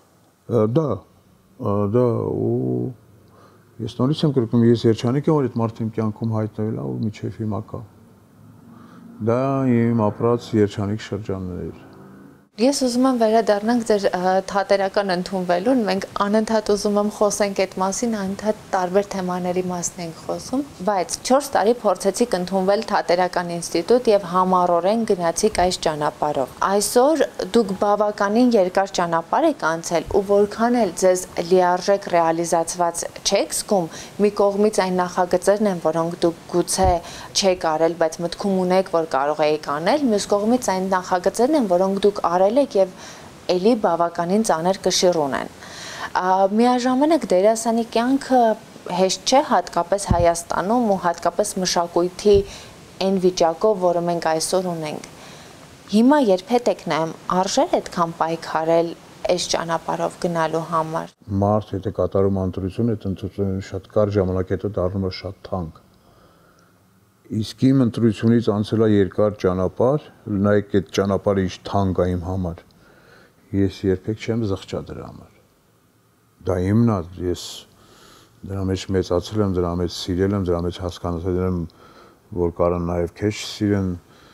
Դա ու ես նորից եմ կրկնում, ես երջանիկ եմ, որ այդ մարդը իմ կյանքում հայտնվել է ու մինչև հիմա կա։ Դա իմ ապրած երջանիկ շրջաններ։ Ես ուզում եմ վերադառնանք ձեր թատերական ընդունվելուն, մենք անընդհատ ուզում եմ խոսենք այդ մասին, անընդհատ տարբեր թեմաների մասին ենք խոսում, բայց 4 տարի փորձեցիք ընդունվել թատերական ինստիտուտ եւ համառորեն գնացիք այս ճանապարհով։ Այսօր դուք բավականին երկար ճանապարհ եք անցել ու որքան էլ ձեզ լիարժեք ռեալիզացված չեք զգում, մի կողմից այն նախագծերն են, որոնք դուք գուցե չեք արել, բայց մտքում ունեք, որ կարող եք անել, մյուս կողմից այն նախագծերն են, որոնք դուք արել եւ էլի բավականին ծանր կշիռ ունեն։ Միաժամանակ դերասանի կյանքը հեշտ չէ, հատկապես Հայաստանում ու հատկապես մշակույթի այն վիճակով, որը մենք այսօր ունենք։ Հիմա երբ հետ եք նայում, արժե՞ր այդքան պայքարել այս ճանապարհով գնալու համար։ Մարդ եթե կատարում ընտրություն, այդ ընտրությունը շատ կարճ ժամանակ հետո դառնում է շատ թանկ։ Իսկ իմ ընտրությունից անցել է երկար ճանապարհ, նայեք այդ ճանապարհը ինչ թանկ է իմ համար։ Ես երբեք չեմ զղջա դրա համար։ Դա իմն է, ես դրա մեջ մեծացել եմ, դրա մեջ սիրել եմ, դրա մեջ հասկացել եմ, որ կարան նաև քեզ սիրեն։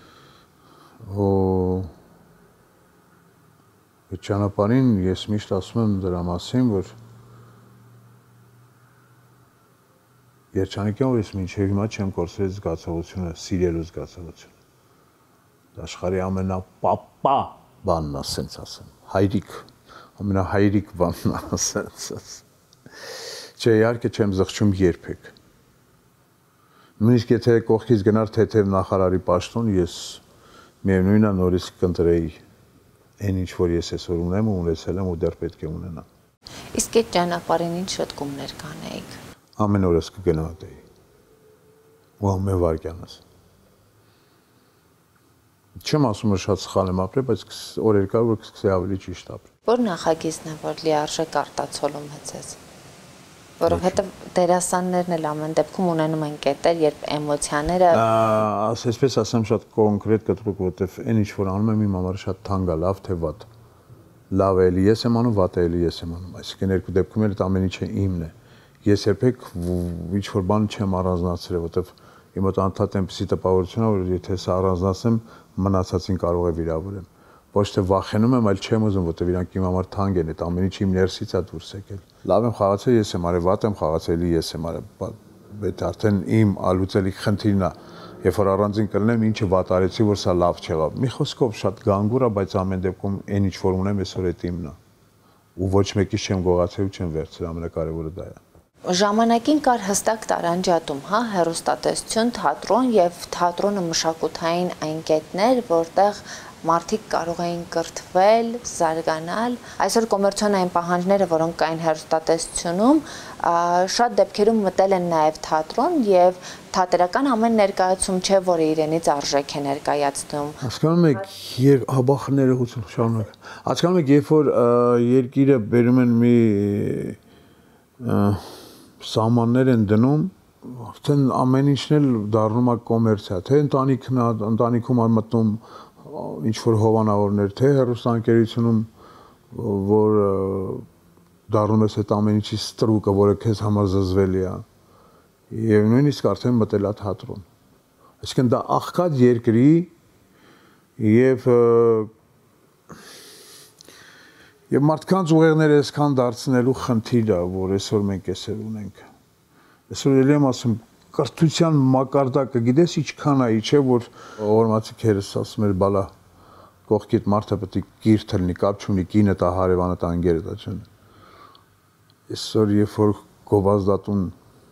Այդ ճանապարհին ես միշտ ասում եմ դրա մասին, որ երջանիկ եմ, որ ես մինչև հիմա չեմ կորցրել զգացողությունը, սիրելու զգացողությունը։ Դա աշխարհի ամենապապա բանն է, ասենց ասեմ, հայրիկ, ամենահայրիկ բանն է, ասենց ասեմ։ Չէ, իհարկե չեմ զղջում երբեք։ Նույնիսկ եթե կողքից գնար թեթև նախարարի պաշտոն, ես միևնույնն է նորից կընտրեի այն ինչ որ ես այսօր ունեմ ու ունեցել եմ ու դեռ պետք է ունենամ։ Իսկ այդ ճանապարհին ինչ շտկումներ կանեիք։ Ամեն օրս կգնահատեի։ Ու ամեն վայրկյանս։ Չեմ ասում որ շատ սխալ եմ ապրել, բայց օրեր կար որ կսկսեի ավելի ճիշտ ապրել։ Որ նախագիծն է, որ լիարժեք արտացոլում է ձեզ։ Որովհետև դերասաններն էլ ամեն դեպքում ունենում են կետեր, երբ էմոցիաները այսպես ասեմ շատ կոնկրետ կտրուկ, որովհետև այն ինչ որ անում եմ իմ համար շատ թանկ է, լավ թե վատ։ Լավ է էլի ես եմ անում, վատ է էլի ես եմ անում։ Այսինքն երկու դեպքում էլ այդ ամեն ինչը իմն է։ Ես երբեք ինչ որ բան չեմ առանձնացրել, որովհետև իմ մոտ անդադ այնպեսի տպավորություն է, որ եթե սա առանձնացեմ, մնացածին կարող է վիրավորեմ։ Ոչ թե վախենում եմ, այլ չեմ ուզում, որովհետև իրանք իմ համար թանկ են, այդ ամեն ինչը իմ ներսից է դուրս եկել։ Լավ եմ խաղացել, ես եմ արել, վատ եմ խաղացել, ես եմ արել։ Այդ արդեն իմ ալուծելի խնդիրն է։ Երբ որ առանձին կլինեմ, ինչը վատ արեցի, որ սա լավ չեղավ։ Մի խոսքով շատ գանգուր է, բայց ամեն դեպքում այն ինչ որ ունեմ, այսօր այդ իմն է։ Ու ոչ մեկից չեմ գողացել ու չեմ վերցրել, ամենակարևորը դա է։ Ժամանակին կար հստակ տարանջատում, հա, հեռուստատեսություն, թատրոն եւ թատրոնը մշակութային այն կետներ, որտեղ մարդիկ կարող էին կրթվել, զարգանալ։ Այսօր կոմերցիոնային պահանջները, որոնք կային հեռուստատեսությունում, շատ դեպքերում մտել են նաեւ թատրոն եւ թատերական ամեն ներկայացում չէ, որը իրենից արժեք է ներկայացնում։ Հասկանում եք, հաբախները հուսում շարունակ։ Հասկանում եք, երբ որ երկիրը բերում են մի սահմաններ են դնում, արդեն ամեն ինչն էլ դառնում է կոմերցիա, թե ընտանիքում մտնում ինչ-որ հովանավորներ, թե հեռուստաընկերությունում, որ դառնում ես այդ ամեն ինչի ստրուկը, որը քեզ համար զզվելի է, եւ նույնիսկ արդեն մտել է թատրոն։ Այսինքն դա աղքատ երկրի եւ մարդկանց ուղեղները այսքան դարձնելու խնդիրը, որ այսօր մենք այսօր ունենք։ Այսօր ելի եմ ասում, կրթության մակարդակը գիտես ինչքան է, չէ՞ որ օրմացի քերս ասում էր բալա կողքիդ մարդը պետք է կիրթ լինի, կապ չունի, կինը տա, հարևանը տա, ընկերը տա, չէ՞։ Այսօր երբ որ գովազդատուն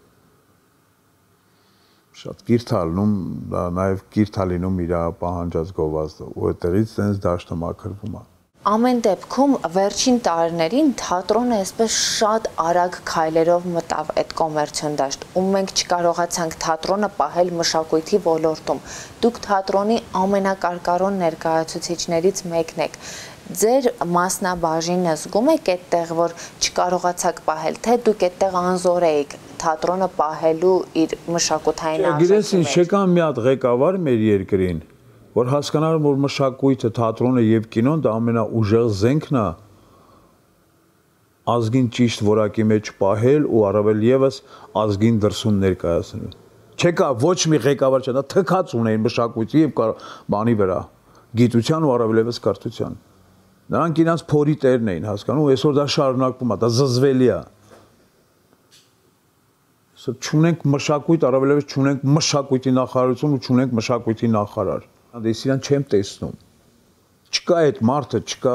շատ կիրթ է լինում, դա նաև կիրթ է լինում իր պահանջած գովազդը, ու այդտեղից տենց դաշտը մաքրվում է։ Ամեն դեպքում վերջին տարիներին թատրոնը այսպես շատ արագ քայլերով մտավ այդ կոմերցիոն դաշտ, ու մենք չկարողացանք թատրոնը պահել մշակույթի ոլորտում։ Դուք թատրոնի ամենակարկառոն ներկայացուցիչներից մեկն եք։ Ձեր մասնաբաժինը զգում եք այդտեղ, որ չկարողացաք պահել, թե դուք այդտեղ անզոր էիք թատրոնը պահելու իր մշակութային արժեքի մեջ։ Գիտես ինչ, չկա մի հատ ղեկավար մեր երկրին, որ հասկանալ, որ մշակույթը, թատրոնը եւ կինոն դա ամենաուժեղ զենքն է ազգին ճիշտ որակի մեջ պահել ու առավել եւս ազգին դրսում ներկայացնել։ Չկա ոչ մի ղեկավար չէ, դա թքած ունեն մշակույթի եւ բանի վրա, գիտության ու առավել եւս կրթության։ Նրանք իրancs փորի տերն էին հասկանում, այսօր դա շարունակվում է, դա զզվելի է։ Այսօր չունենք մշակույթ, առավել եւս չունենք մշակույթի նախարարություն ու չունենք մշակույթի նախարար։ Ես իրան չեմ տեսնում։ Չկա այդ մարդը, չկա։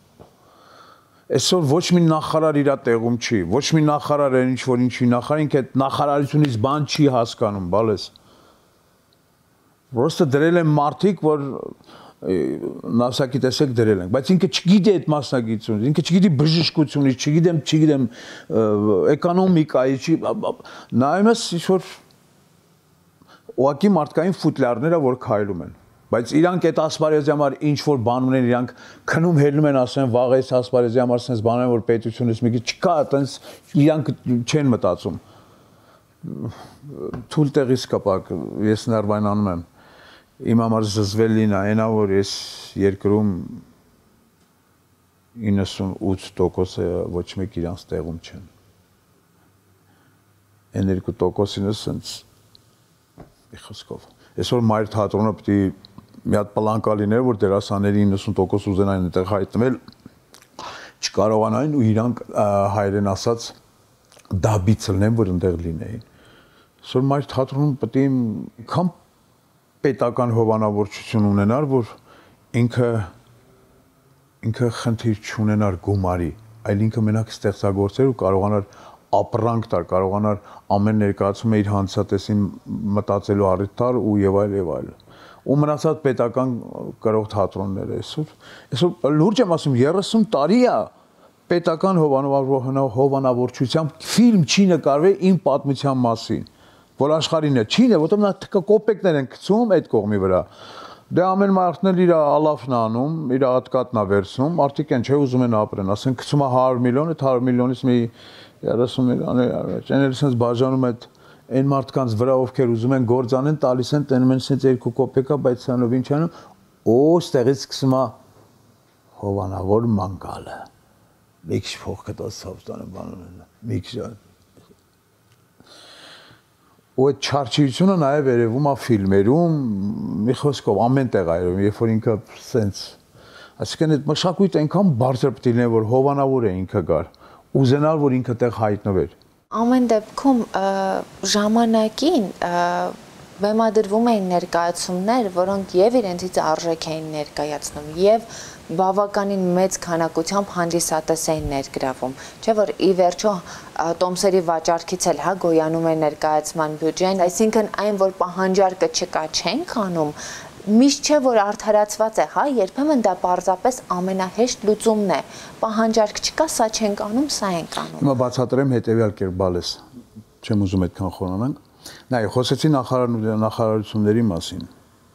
Այսօր ոչ մի նախարար իր տեղում չի, ոչ մի նախարար է ինչ-որ ինչի նախարար, ինքը այդ նախարարությունից բան չի հասկանում, բալես։ Պրոստը դրել են մարդիկ, որ մասնագիտացեք դրել են, բայց ինքը չգիտի այդ մասնագիտությունը, ինքը չգիտի բժշկությունից, չգիտեմ էկոնոմիկայի, նայում ես ինչ-որ ուղղակի մարդկային ֆուտլյարները, որ քայլում են։ Բայց իրանք այդ ասպարեզի համար ինչ որ բան ունեն, իրանք քնում հելնում են, ասեն վաղ այս ասպարեզի համար sense բան են, որ պետությունից մի քիչ չկա, այտենց իրանք չեն մտածում։ Թույլ տեղից կապակ, ես ներվայնանում եմ։ Իմ համար զզվելին է, այնա որ ես երկրում 98%-ը ոչ մեկ իրանց տեղում չեն։ Այն 2%-ին sense մի խոսքով։ Այսօր մայր թատրոնը պետք է մի հատ պլանկա լիներ, որ դերասանների 90% ուզենային այդտեղ հայտնվել, չկարողանային ու իրանք հայերեն ասած դաբից լինեն, որ այնտեղ լինեին։ Այսօր մայր թատրոնում պետք է քան պետական հովանավորչություն ունենար, որ ինքը խնդիր չունենար գումարի, այլ ինքը մենակ ստեղծագործեր ու կարողանար ապրանք տար, կարողանար ամեն ներկայացումը իր հանցատեսին մտածելու առիթ տար ու եւ այլ։ Ու մնացած պետական կրող թատրոնները այսօր լուրջ եմ ասում 30 տարի է պետական հովանավորչությամբ ֆիլմ չի նկարվել իմ պատմության մասին, որ աշխարհին է, չի, որտեղ նա կոպեկներ են գցում այդ կողմի վրա։ Դե ամեն մարդն էլ իր ալաֆն անում, իր հատկատն է վերցնում, մարդիկ են չէ ուզում են ապրեն, ասեն գցում է 100 միլիոն, այդ 100 միլիոնից մի 30 միլիոն էներ sense բաժանում այդ այն մարդկանց վրա, ովքեր ուզում են գործ անեն, տալիս են, տենում են sense 2 կոպեկա, բայց սրանով ինչ անում, ու ստեղից սկսում է հովանավոր մանգալը։ Մի քիչ փող կտացավ տանը բանոն, մի քիչ ու այդ չարչիությունը նաև երևում է ֆիլմերում, մի խոսքով ամեն տեղ է երևում, երբ որ ինքը sense, այսինքն այդ մշակույթը այնքան բարձր պետք է լինի, որ հովանավոր է ինքը գար, ուզենալ, որ ինքը տեղ հայտնվեր։ Ամեն դեպքում ժամանակին բեմադրվում էին ներկայացումներ, որոնք եւ իրենցից արժեք էին ներկայացնում, եւ բավականին մեծ քանակությամբ հանդիսատես էին ներգրավում, չէ՞ որ ի վերջո տոմսերի վաճառքից էլ հա գոյանում է ներկայացման բյուջեն, այսինքն այն, որ պահանջարկը չկա, չենք անում, միշտ չէ որ արդարացված է, հա, երբեմն դա պարզապես ամենահեշտ լուծումն է։ Պահանջարկ չկա, սա չենք անում, սա ենք անում։ Հիմա բացատրեմ հետեւյալ կերպ բալես։ Չեմ ուզում այդքան խորանանք։ Նայ, խոսեցի նախարարությունների մասին։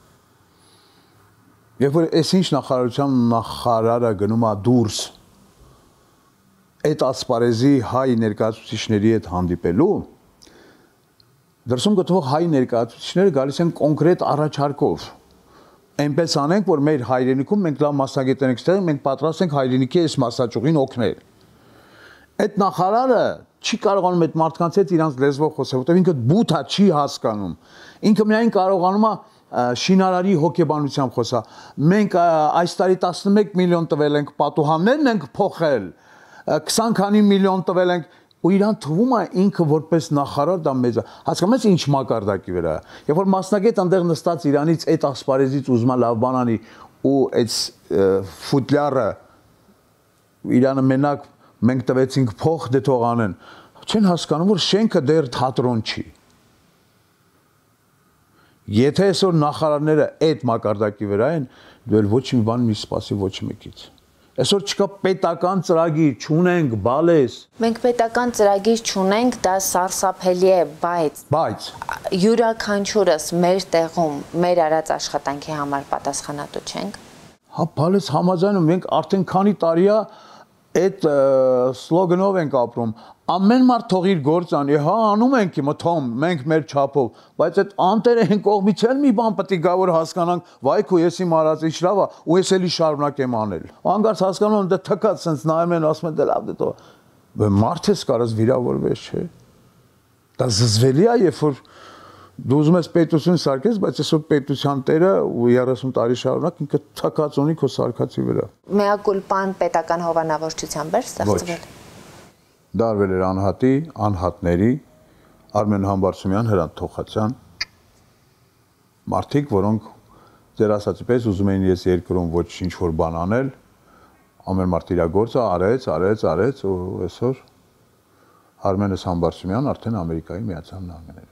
Երբ որ այս ինչ նախարարության նախարարը գնում է դուրս այդ ասպարեզի հայ ներկայացուցիչների հետ հանդիպելու, դրսում գտնվող հայ ներկայացուցիչները գալիս են կոնկրետ առաջարկով։ Այնպես անենք, որ մեր հայրենիքում մենք լավ մասնագետներ ենք ստեղծել, մենք պատրաստ ենք հայրենիքի այս մասնաճյուղին օգնել։ Այդ նախարարը չի կարողանում այդ մարդկանց հետ իրանց լեզվով խոսել, որտեղ ինքը բութա չի հասկանում։ Ինքը միայն կարողանում է շինարարի հոգեբանությամբ խոսա։ Մենք այս տարի 11 միլիոն տվել ենք, պատուհաններն ենք փոխել, 20 քանի միլիոն տվել ենք, ու իրան թվում է ինքը որպես նախարար դա մեծ է։ Հասկանում ես ինչ մակարդակի վրա է։ Երբ որ մասնագետ այնտեղ նստած իրանից այդ ասպարեզից ուզում է լավ բան անի ու այդ ֆուտլյարը իրանը մենակ մենք տվեցինք փող դե թող անեն, չեն հասկանում որ շենքը դեռ թատրոն չի։ Եթե այսօր նախարարները այդ մակարդակի վրա են, դու էլ ոչ մի բան մի սպասի ոչ մեկից։ Այսօր չկա պետական ծրագիր, չունենք, բալես։ Մենք պետական ծրագիր չունենք, դա սարսափելի է, բայց յուրաքանչյուրս մեր տեղում, մեր արած աշխատանքի համար պատասխանատու չենք։ Հա, բալես համաձայնում, մենք արդեն քանի տարի է այդ սլոգանով ենք ապրում։ Ամեն մարդ թող իր գործ անի, հա, անում ենք մթոմ, մենք մեր չափով, բայց այդ անտերը են կողմից էլ մի բան պետք է գա որ հասկանանք, վայքո ես իմ արած ինչ լավ է, ու ես էլի շարունակեմ անել։ Անգարց հասկանում եմ, դե թքած sense նայում են, ասում են, դե լավ, դե թող։ Մարդ ես կարաս վիրավորվես, չէ։ Դա զզվելի է, երբ որ դու ուզում ես պետություն սարքես, բայց այսօր պետության տերը ու 30 տարի շարունակ ինքը թքած ունի քո սարքածի վրա։ Մեակուլպան պետական հովանավորչությամբ էր ստեղծվել։ Դարվել էր անհատի, անհատների, Արմեն Համբարձումյան, Հրանտ Թոխացյան, մարդիկ, որոնք ձեր ասածի պես ուզում էին ես երկրում ոչ ինչ որ բան անել, ամեն մարդ իր գործը արեց ու այսօր Արմենես Համբարձումյան արդեն Ամերիկայի Միացյալ Նահանգներում։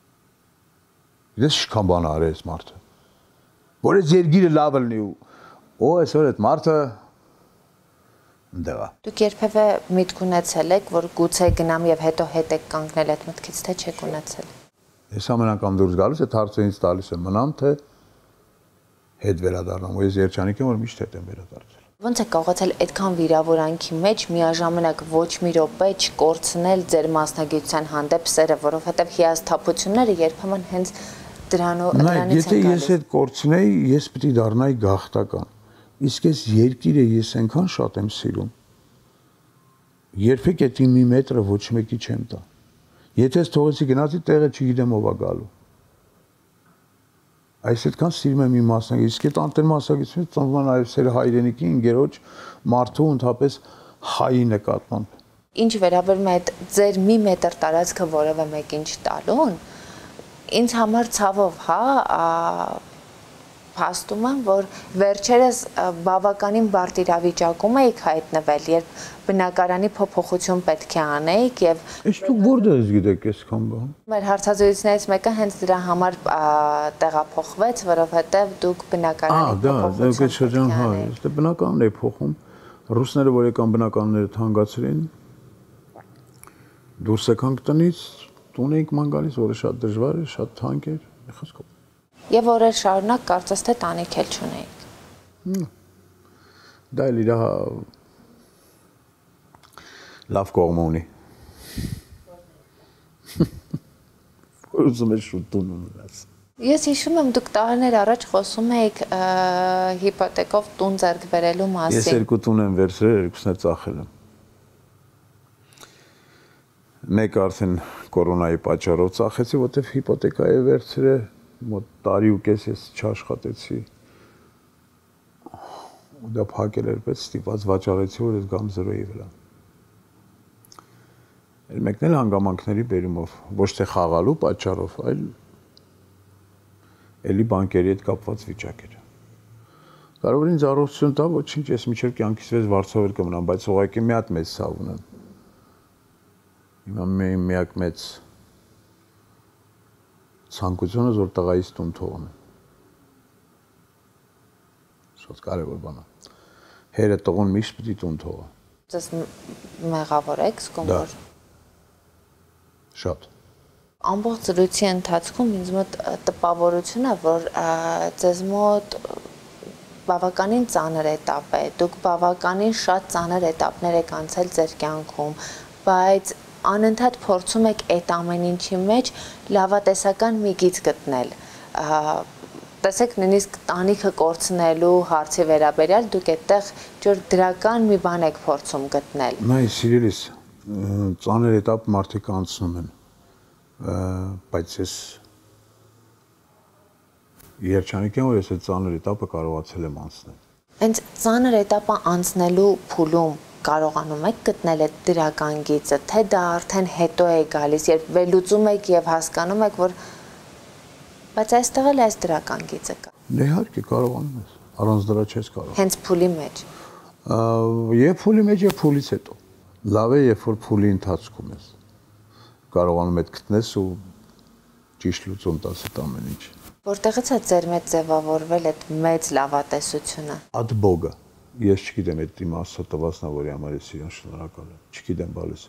Ես շքան բան արեց մարդը, որ այս երկիրը լավ լինի ու այսօր այդ մարդը ընդեղա։ Դուք երբևէ միտք ունեցել եք, որ գուցե գնամ եւ հետո հետ եք կանգնել այդ մտքից, թե չեք ունեցել։ Ես ամեն անգամ դուրս գալիս այդ հարցը ինձ տալիս եմ, մնամ թե հետ վերադառնամ, ու ես երջանիկ եմ, որ միշտ հետ եմ վերադարձել։ Ոնց է կարողացել այդքան վիրավորանքի մեջ միաժամանակ ոչ մի րոպե չկորցնել ձեր մասնագիտության հանդեպ սերը, որովհետեւ հիասթափությունները երբեմն հենց դրանից են գալիս։ Եթե ես այդ կորցնեի, ես պիտի դառնայի գաղթական։ Իսկ այս երկիրը ես այնքան շատ եմ սիրում։ Երբեք այդ մի մետրը ոչ մեկի չեմ տա։ Եթե ես թողեցի գնացի տեղը չգիտեմ ով է գալու։ Այս այդքան սիրում եմ իմ մասնագիտ, իսկ այդ անտեր մասնագիտությունը ծնվում է նաև սերը հայրենիքի, ինգերոջ, մարդու ընդհանրապես հայի նկատմամբ։ Ինչ վերաբերում է այդ ձեր մի մետր տարածքը որևէ մեկին չտալուն, ինձ համար ցավով, հա, փաստում եմ, որ վերջերս բավականին բարդ իրավիճակում եք հայտնվել, երբ բնակարանի փոփոխություն պետք է անեիք եւ Իսկ դուք որտե՞ղ գիտեք այսքան բան։ Մեր հարցազրույցներից մեկը հենց դրա համար տեղափոխվեց, որովհետեւ դուք բնակարանի փոփոխություն շրջան, հա, դե բնականն է փոխում։ Ռուսները որ եկան բնականները թանկացրին, դուրս եկանք տնից, տուն էինք ման գալիս, որը շատ դժվար էր, շատ թանկ էր, խսկով։ Եվ օրեր շարունակ կարծես թե տանիք էլ չունեիք։ Դա էլ իր լավ կողմ ունի։ Ուզում ես շուտ տուն ունենաս։ Ես հիշում եմ դուք տարիներ առաջ խոսում էիք հիպոթեկով տուն ձեռք բերելու մասին։ Ես երկու տուն եմ վերցրել, երկուսն էլ ծախել եմ։ Մեկը արդեն կորոնայի պատճառով ծախեցի, որտեվ հիպոթեկա է վերցրել, մոտ տարի ու կես ես չաշխատեցի։ Ու դա փակել էր, բայց ստիպված վաճառեցի, որ ես գամ 0-ի վրա։ Էլ մեկն էլ հանգամանքների բերումով, ոչ թե խաղալու պատճառով, այլ էլի բանկերի հետ կապված վիճակ էր։ Կարող է ինձ առողջություն տա, ոչինչ, ես միջև կյանքից վեց վարձով կմնամ, բայց ուղղակի մի հատ մեծ ցավ ունեմ։ Հիմա միակ մեծ ցանկությունը որ տղայիս տուն թողնեմ։ Շատ կարևոր բան է։ Հերը տղուն միշտ պիտի տուն թողա։ Ձեզ մեղավոր եք զգում որ շատ։ Ամբողջ զրույցի ընթացքում ինձ մոտ տպավորություն է, որ ձեզ մոտ բավականին ծանր էտապ է, դուք բավականին շատ ծանր էտապներ եք անցել ձեր կյանքում, բայց անընդհատ փորձում եք այդ ամեն ինչի մեջ լավատեսական մի գիծ գտնել։ Տեսեք, նույնիսկ տանիքը կորցնելու հարցի վերաբերյալ դուք այդտեղ ջուր դրական մի բան եք փորձում գտնել։ Նայ, սիրելիս, ծանր էտապ մարդիկ անցնում են, բայց ես երջանիկ եմ, որ ես այդ ծանր էտապը կարողացել եմ անցնել։ Հենց ծանր էտապը անցնելու փուլում կարողանում եք գտնել այդ դրական գիծը, թե դա արդեն հետո է գալիս, երբ վերլուծում եք եւ հասկանում եք, որ բայց այստեղ էլ այս դրական գիծը կա։ Իհարկե կարողանում ես, առանց դրա չես կարող։ Հենց փուլի մեջ։ Եվ փուլի մեջ եւ փուլից հետո։ Լավ է, երբ որ փուլի ընթացքում ես։ Կարողանում ես գտնես ու ճիշտ լուծում տաս այդ ամեն ինչ։ Որտեղից է ձեր մեջ ձևավորվել այդ մեծ լավատեսությունը։ Ad Boga։ Ես չգիտեմ այդ իմ Աստծո տվածնա, որի համար ես իրան շնորհակալ եմ։ Չգիտեմ բալես։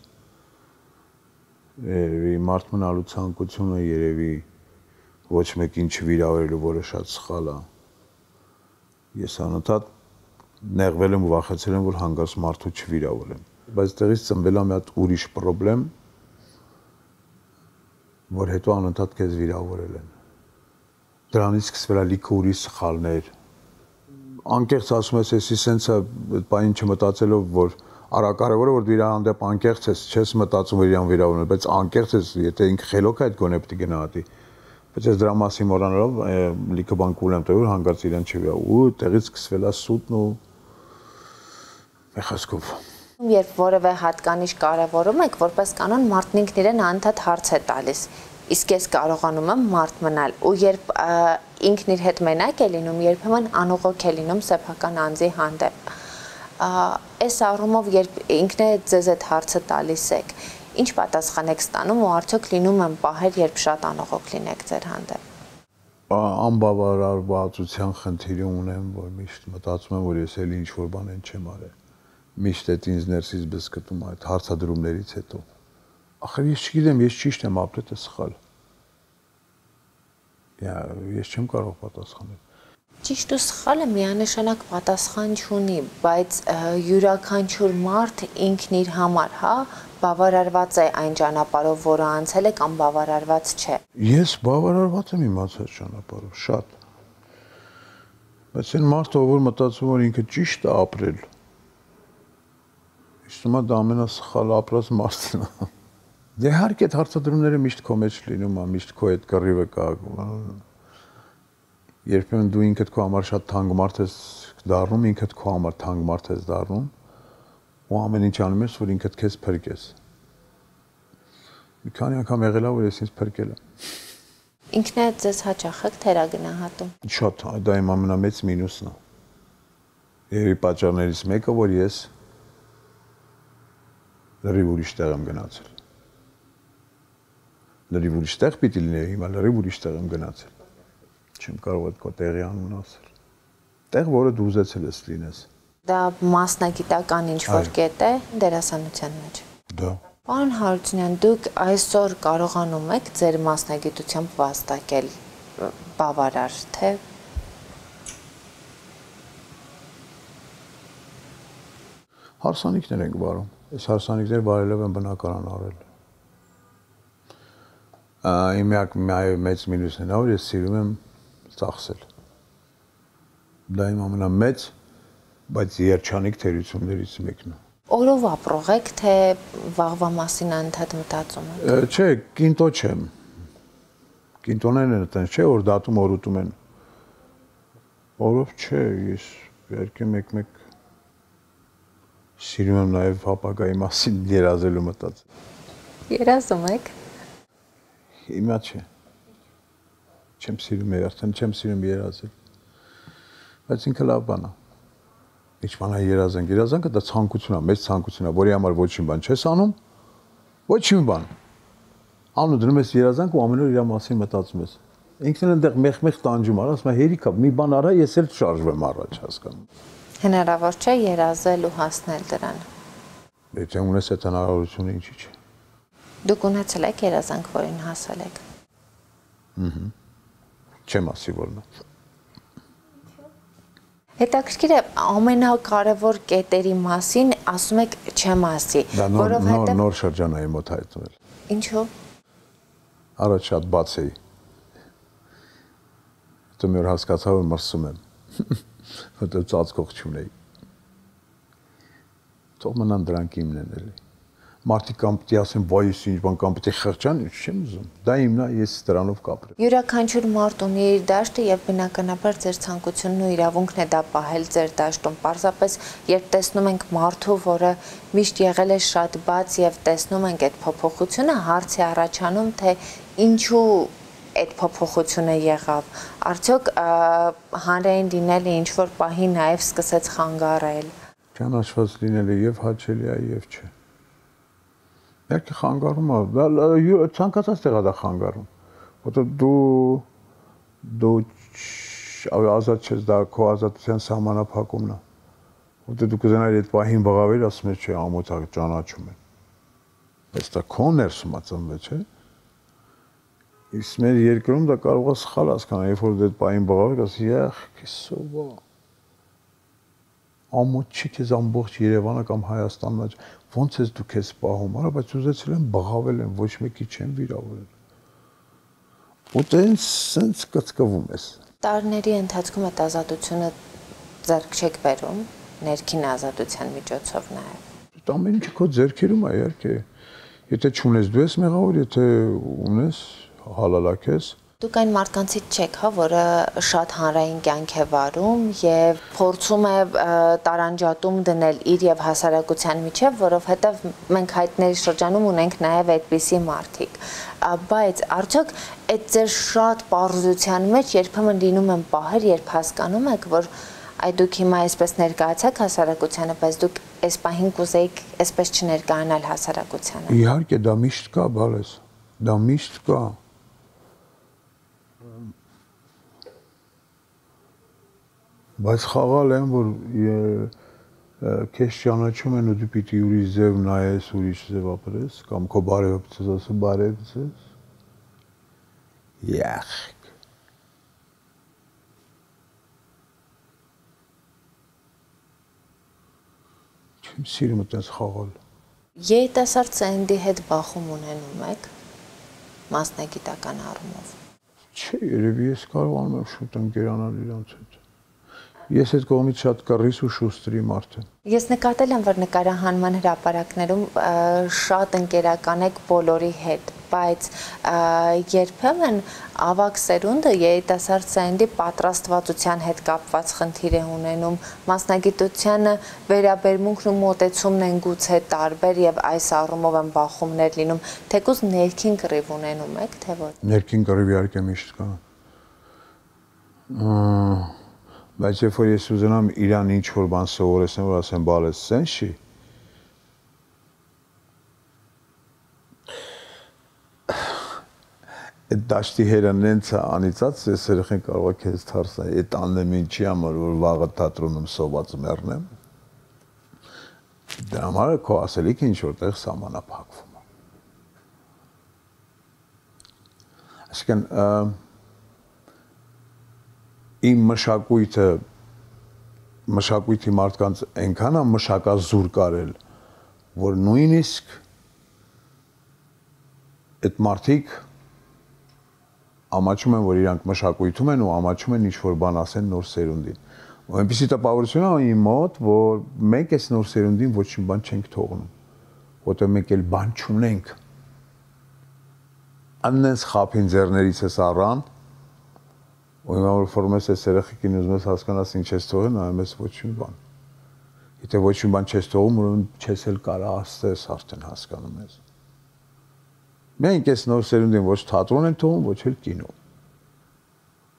Երևի մարդ մնալու ցանկությունը երևի ոչ մեկին չվիրավորելու, որը շատ սխալ է։ Ես անընդհատ նեղվել եմ ու վախեցել եմ, որ հանգարց մարդու չվիրավորեմ։ Բայց տեղից ծնվել է մի հատ ուրիշ խնդրեմ, որ հետո անընդհատ քեզ վիրավորել են։ Դրանից սկսվել է լիքը ուրիշ սխալներ։ Անկեղծ ասում ես, էսի սենց է այդ բանին չմտածելով, որ արա կարևորը որ դու իր հանդեպ անկեղծ ես, չես մտածում որ իրան վիրավորել, բայց անկեղծ ես, եթե ինքը խելոք է այդ գոնե պետք է գնահատի։ Բայց ես դրա մասին մոռանալով լիքը բան կուլ եմ տվել, հանգարց իրան չվիրավորել։ Ու տեղից սկսվել է սուտն ու մեխասկով։ Երբ որևէ հատկանիշ կարևորում եք, որպես կանոն մարդն ինքն իրեն անընդհատ հարց է տալիս։ Իսկ ես կարողանում եմ մարդ մնալ, ու երբ ինքն իր հետ մենակ է լինում, երբեմն անողոք է լինում սեփական անձի հանդեպ։ Այս առումով երբ ինքն է ձեզ այդ հարցը տալիս եք, ինչ պատասխան եք ստանում ու արդյոք լինում են պահեր, երբ շատ անողոք լինեք ձեր հանդեպ։ Անբավարարվածության խնդիր ունեմ, որ միշտ մտածում եմ, որ ես էլ ինչ որ բան չեմ արել։ Միշտ այդ ինձ ներսից բզկտում այդ հարցադրումներից հետո։ Ախր ես չգիտեմ, ես ճիշտ եմ ապրել, թե սխալ։ Ես չեմ կարող պատասխանել։ Ճիշտ ու սխալը միանշանակ պատասխան չունի, բայց յուրաքանչյուր մարդ ինքն իր համար, հա, բավարարված է այն ճանապարհով, որը անցել է կամ բավարարված չէ։ Ես բավարարված եմ իմ անցած ճանապարհով, շատ։ Բայց այն մարդը, որ մտածում որ ինքը ճիշտ է ապրել, իստում է դա ամենասխալ ապրած մարդն է։ Դե իհարկե այդ հարցադրումները միշտ քո մեջ լինում է, միշտ քո այդ կռիվը կա։ Երբեմն դու ինքդ քո համար շատ թանկ մարդ ես դառնում, ինքդ քո համար թանկ մարդ ես դառնում, ու ամեն ինչ անում ես, որ ինքդ քեզ փրկես։ Մի քանի անգամ եղել է, որ ես ինձ փրկել եմ։ Ինքն է ձեզ հաճախ եք թերագնահատում։ Շատ, դա իմ ամենամեծ մինուսն է։ Երևի պատճառներից մեկը, որ ես լրիվ ուրիշ տեղ եմ գնացել։ Լրիվ ուրիշ տեղ պիտի լինեի, հիմա լրիվ ուրիշ տեղ եմ գնացել։ Չեմ կարող այդ քո տեղի անուն ասել։ Տեղ, որը դու ուզեցել ես լինես։ Դա մասնագիտական ինչ-որ կետ է դերասանության մեջ։ Դա։ Պարոն Հարությունյան, դուք այսօր կարողանում եք ձեր մասնագիտությամբ վաստակել բավարար, թե հարսանիքներ ենք վարում։ Այս հարսանիքներ վարելով են բնակարան արել։ Իմ մեծ մինուսն է, որ ես սիրում եմ ծախսել։ Դա իմ ամենամեծ, բայց երջանիկ թերություններից մեկն է։ Օրով ապրող եք, թե վաղվա մասին անընդհատ մտածում եք։ Չէ, կինտո չեմ։ Կինտոներն են այդպես, չէ, որ դատում օր ուտում են։ Օրով չէ, ես իհարկե մեկ-մեկ սիրում եմ նաև ապագայի մասին երազելու մտածել։ Երազում եք։ Հիմա չէ։ Չեմ սիրում երազել, չեմ սիրում երազել։ Բայց ինքը լավ բան է։ Ինչ բան է երազանք։ Երազանքը դա ցանկություն է, մեծ ցանկություն է, որի համար ոչինչ բան չես անում, ոչինչ բան։ Անում դնում ես երազանք ու ամեն օր իր մասին մտածում ես։ Ինքն էլ այնտեղ մեղ-մեղ տանջում արա, ասում է հերիքա, մի բան արա, ես էլ շարժվեմ առաջ, հասկանում։ Հնարավոր չէ երազել ու հասնել դրան։ Եթե ունես այդ հնարավորությունը, ինչի՞ չէ։ Դուք ունեցել եք երազանք, որին հասել եք։ Չեմ ասի որն է։ Հետաքրքիր է, ամենակարևոր կետերի մասին ասում եք չեմ ասի, որովհետև նոր շրջան է մոտ հայտնվել։ Ինչու՞։ Առաջ շատ բաց էի։ Հետո մի օր հասկացա, որ մրսում եմ։ Հետո ծածկող չունեի։ Թող մնան դրանք իմն են էլի։ Մարդիկ կամ պիտի ասեն, վայ, ես ինչ բան կամ պիտի խղճան, չեմ ուզում։ Դա իմն է, ես դրանով կապրեմ։ Յուրաքանչյուր մարդ ունի իր դաշտը եւ բնականաբար ձեր ցանկությունն ու իրավունքն է դա պահել ձեր դաշտում։ Պարզապես երբ տեսնում ենք մարդու, որը միշտ եղել է շատ բաց եւ տեսնում ենք այդ փոփոխությունը, հարց է առաջանում, թե ինչու այդ փոփոխությունը եղավ։ Արդյոք հանրային լինելը ինչ որ պահի նաեւ սկսեց խանգարել։ Ճանաչված լինելը եւ հաճելի է եւ չէ։ Երկի խանգարում է, դա ցանկացած տեղ է դա խանգարում։ Որտեղ դու ազատ չես, դա քո ազատության սահմանափակումն է։ Որտեղ դու կուզենայի այդ պահին բղավել, ասում ես, չէ, ամոթ է ճանաչում են։ Բայց դա քո ներսում է ծնվել, չէ։ Իսկ մեր երկրում դա կարող է սխալ հասկանալ, երբ որ այդ պահին բղավել, ասի, «Ախ, քեսովա»։ Ամոթ չի քեզ ամբողջ Երևանը կամ Հայաստանը, ոնց ես դու քեզ պահում, արա, բայց ուզեցել եմ բղավել եմ, ոչ մեկի չեմ վիրավորել։ Ու տենց կծկվում ես։ Տարիների ընթացքում այդ ազատությունը ձեռք չեք բերում, ներքին ազատության միջոցով նաև։ Ամեն ինչը քո ձեռքերում է, իհարկե։ Եթե չունես, դու ես մեղավոր, եթե ունես, հալալակ ես։ Դուք այն մարդկանցից չեք, հա, որը շատ հանրային կյանք է վարում եւ փորձում է տարանջատում դնել իր եւ հասարակության միջև, որովհետեւ մենք հայտների շրջանում ունենք նաեւ այդպիսի մարդիկ։ Բայց արդյոք այդ ձեր շատ պարզության մեջ երբեմն լինում են պահեր, երբ հասկանում եք, որ այ դուք հիմա այսպես ներկայացաք հասարակությանը, բայց դուք այս պահին կուզեիք այսպես չներկայանալ հասարակությանը։ Իհարկե դա միշտ կա, բալես։ Դա միշտ կա։ Բայց խաղալ եմ, որ քեզ ճանաչում են ու դու պիտի ուրիշ ձև նայես, ուրիշ ձև ապրես, կամ քո բարևից ասում բարևից ես։ Յախք։ Չեմ սիրում այդպես խաղալ։ Երիտասարդ սերնդի հետ բախում ունենում եք մասնագիտական առումով։ Չէ, երևի ես կարողանում եմ շուտ ընկերանալ իրանց հետ։ Ես այդ կողմից շատ կռիս ու շուստրի մարդ եմ։ Ես նկատել եմ, որ նկարահանման հրապարակներում շատ ընկերական եք բոլորի հետ, բայց երբեմն ավագ սերունդը երիտասարդ սերնդի պատրաստվածության հետ կապված խնդիր է ունենում, մասնագիտությանը վերաբերմունքն ու մոտեցումն են գուցե տարբեր եւ այս առումով են բախումներ լինում, թեկուզ ներքին կռիվ ունենում եք, թե ոչ։ Ներքին կռիվ իհարկե միշտ կա։ Բայց երբ որ ես ուզենամ իրան ինչ որ բան սովորեցնեմ, որ ասեմ, բալես, սենց չի։ Այդ դաշտի հերը նենց է անիծած, ես երեխեն կարող է քեզ թարսնել, այդ անեմ ինչի համար, որ վաղը թատրոնում սոված մեռնեմ։ Դրա համար քո ասելիքը ինչ որտեղ սահմանափակվում է։ Այսինքն իմ մշակույթի մարդկանց այնքան է մշակազուր կարել, որ նույնիսկ այդ մարդիկ ամաչում են, որ իրանք մշակույթում են ու ամաչում են ինչ-որ բան ասեն նոր սերունդին։ Ու այնպիսի տպավորություն է իմ մոտ, որ մենք այս նոր սերունդին ոչինչ բան չենք թողնում, որտեղ մենք էլ բան չունենք։ Աննես խափին ձեռներից ես առան, ու հիմա որ ֆորում ես այս երեխեքին ուզում ես հասկանաս ինչ ես թողել, նայում ես ոչինչ բան։ Եթե ոչինչ բան չես թողում, ուրեմն չես էլ կարող աստես արդեն հասկանում ես։ Մենք այս նոր սերունդին ոչ թատրոն են թողում, ոչ էլ կինո։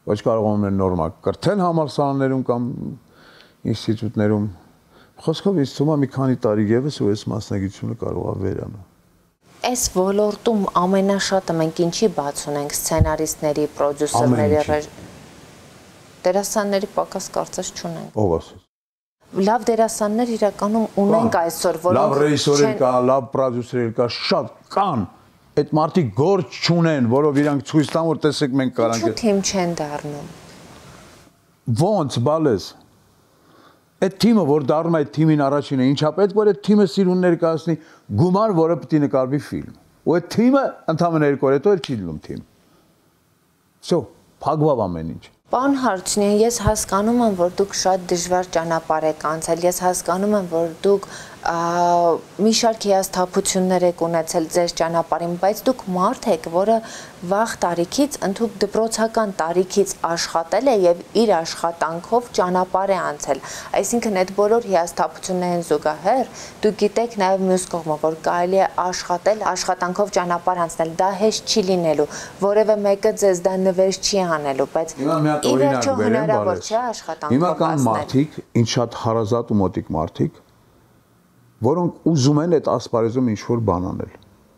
Ոչ կարողանում են նորմալ կրթել համալսարաններում կամ ինստիտուտներում։ Խոսքով ինձ թվում է մի քանի տարի ևս ու այս մասնագիտությունը կարող է վերանա։ Այս ոլորտում ամենաշատը մենք ինչի բաց ունենք սցենարիստների, պրոդյուսերների, դերասանների պակաս կարծես չունենք։ Ով ասեց։ Լավ դերասաններ իրականում ունենք այսօր, որոնք լավ ռեժիսորներ կա, լավ պրոդյուսերներ կա, շատ կան։ Այդ մարդիկ գործ չունեն, որով իրանք ցույց տան, որ տեսեք մենք կարանք։ Ինչու թիմ չեն դառնում։ Ոնց բալես։ Այդ թիմը, որ դառնում է այդ թիմին առաջինը, ինչա պետք որ այդ թիմը սիրուն ներկայացնի գումար, որը պետք է նկարվի ֆիլմ։ Ու այդ թիմը ընդհանրապես 2 օր հետո էլ չի լինում թիմ։ Всё, փակվավ ամեն ինչ։ Պարոն Հարությունյան, ես հասկանում եմ, որ դուք շատ դժվար ճանապարհ եք անցել, ես հասկանում եմ, որ դուք մի շարք հիասթափություններ եք ունեցել ձեր ճանապարհին, բայց դուք մարդ եք, որը վաղ տարիքից, ընդհանուր դպրոցական տարիքից աշխատել է եւ իր աշխատանքով ճանապարհ է անցել։ Այսինքն այդ բոլոր հիասթափություններին զուգահեռ դուք գիտեք նաեւ մյուս կողմը, որ կարելի է աշխատել, աշխատանքով ճանապարհ անցնել, դա հեշտ չի լինելու, որևէ մեկը ձեզ դա նվեր չի անելու, բայց ի վերջո հնարավոր չէ աշխատանքով Հիմա կան մարդիկ, ինչ շատ հարազատ ու մոտիկ մարդիկ, որոնք ուզում են այդ ասպարեզում ինչ-որ բան անել։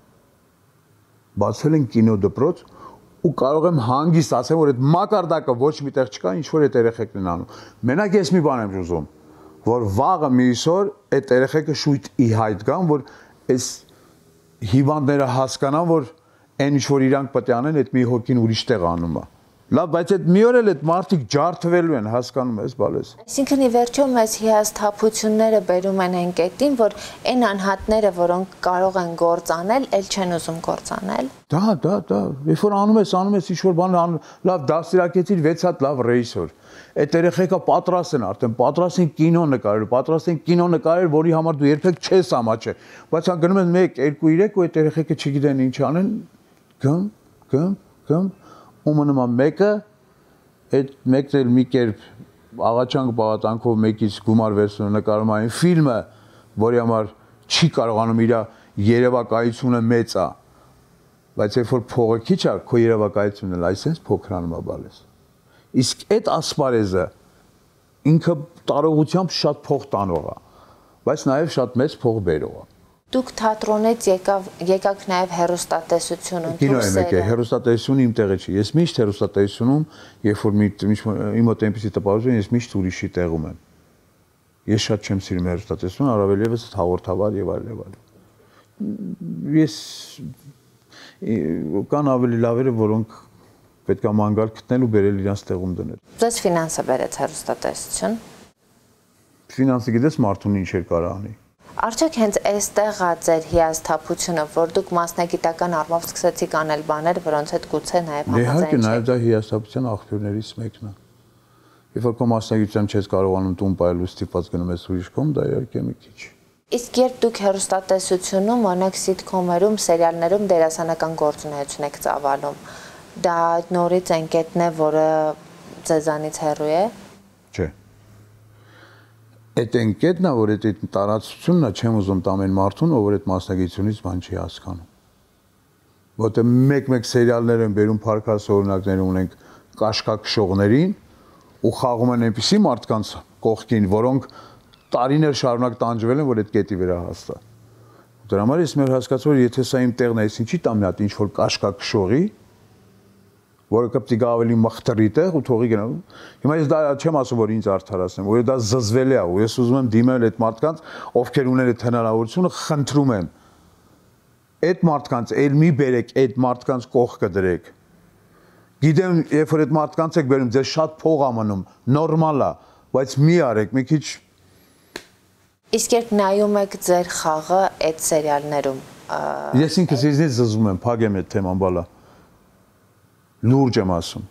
Բացել են կինոդպրոց ու կարող եմ հանգիստ ասեմ, որ այդ մակարդակը ոչ միտեղ չկա, ինչ-որ այդ երեխեքն են անում։ Մենակ ես մի բան եմ ուզում, որ վաղը մյուս օր այդ երեխեքը շուտ ի հայտ գան, որ այս հիվանդները հասկանան, որ այն ինչ-որ իրանք պետք է անեն, այդ մի հոգին ուրիշ տեղ անում է։ Լավ, բայց այդ մի օր էլ այդ մարդիկ ջարդվելու են, հասկանում ես, բալես։ Այսինքն ի վերջո մեզ հիասթափությունները բերում են այն կետին, որ այն անհատները, որոնք կարող են գործ անել, ել չեն ուզում գործ անել։ Դա, երբ որ անում ես ինչ-որ բան, լավ դաստիարակեցիր 6 հատ լավ ռեժիսոր։ Այդ երեխեքա պատրաստ են արդեն, պատրաստ են կինո նկարել, որի համար դու երբեք չես ամաչել։ Բայց հա գնում են 1, 2, 3 ու այդ երեխեքը չգիտեն ինչ անեն, գմ ու մնում է մեկը, այդ մեկն էլ մի կերպ աղաչանք պաղատանքով մեկից գումար վերցնում նկարում այն ֆիլմը, որի համար չի կարողանում իր երևակայությունը մեծ է, բայց երբ որ փողը քիչ է, քո երևակայությունն էլ այսպես փոքրանում է բալես։ Իսկ այդ ասպարեզը ինքը տարողությամբ շատ փող տանող է, բայց նաև շատ մեծ փող բերող է։ Դուք թատրոնից եկաք նաև հեռուստատեսություն Կինո եմ եկել, հեռուստատեսությունը իմ տեղը չի։ Ես միշտ հեռուստատեսությունում, երբ որ իմ մոտ այնպեսի տպավորություն, ես միշտ ուրիշի տեղում եմ։ Ես շատ չեմ սիրում հեռուստատեսություն, առավել ևս հաղորդավար եւ այլ։ Ես կան ավելի լավերը, որոնք պետք է մանգալ գտնել ու բերել իրանց տեղում դնել։ Ձեզ ֆինանսը բերեց հեռուստատեսություն։ Ֆինանսը գիտես մարդուն ինչ էր կարող անի։ Արդյոք հենց այստեղ է ձեր հիասթափությունը, որ դուք մասնագիտական առումով սկսեցիք անել բաներ, որոնց հետ գուցե նաև համաձայն Իհարկե, նաև դա հիասթափության աղբյուրներից մեկն է։ Երբ որ քո մասնագիտությամբ չես կարողանում տուն պայել ու ստիպված գնում ես ուրիշ կողմ, դա իհարկե մի քիչ։ Իսկ երբ դուք հեռուստատեսությունում, օրինակ սիթքոմերում, սերիալներում դերասանական գործունեություն եք ծավալում, դա նորից այն կետն է, որը ձեզանից հեռու է։ Չէ։ Այդ ընկետն է, որ այդ տարածությունն է, չեմ ուզում տամեն մարդուն, ով որ այդ մասնագիտությունից բան չի հասկանում։ Որտեղ մեկ-մեկ սերիալներ են բերում փառքած օրինակներ ունենք կաշկակշողներին ու խաղում են այնպիսի մարդկանց կողքին, որոնք տարիներ շարունակ տանջվել են, որ այդ կետի վրա հասնա։ Դրա համար ես մեր հասկացա, որ եթե սա իմ տեղն է, ես ինչի տամ մի հատ ինչ որ կաշկակշողի, որը կպտի գա ավելի մխտրի տեղ ու թողի գնա։ Հիմա ես դա չեմ ասում, որ ինձ արդարացնեմ, որ դա զզվել է, ու ես ուզում եմ դիմել այդ մարդկանց, ովքեր ունեն այդ հնարավորությունը, խնդրում եմ։ Այդ մարդկանց էլ մի բերեք, այդ մարդկանց կողքը դրեք։ Գիտեմ, երբ որ այդ մարդկանց եք բերում, ձեզ շատ փող ա մնում, նորմալ է, բայց մի արեք, մի քիչ։ Իսկ երբ նայում եք ձեր խաղը այդ սերիալներում, ես ինքս ինձնից զզվում եմ, փագեմ այդ թեման բալա։ Լուրջ եմ ասում։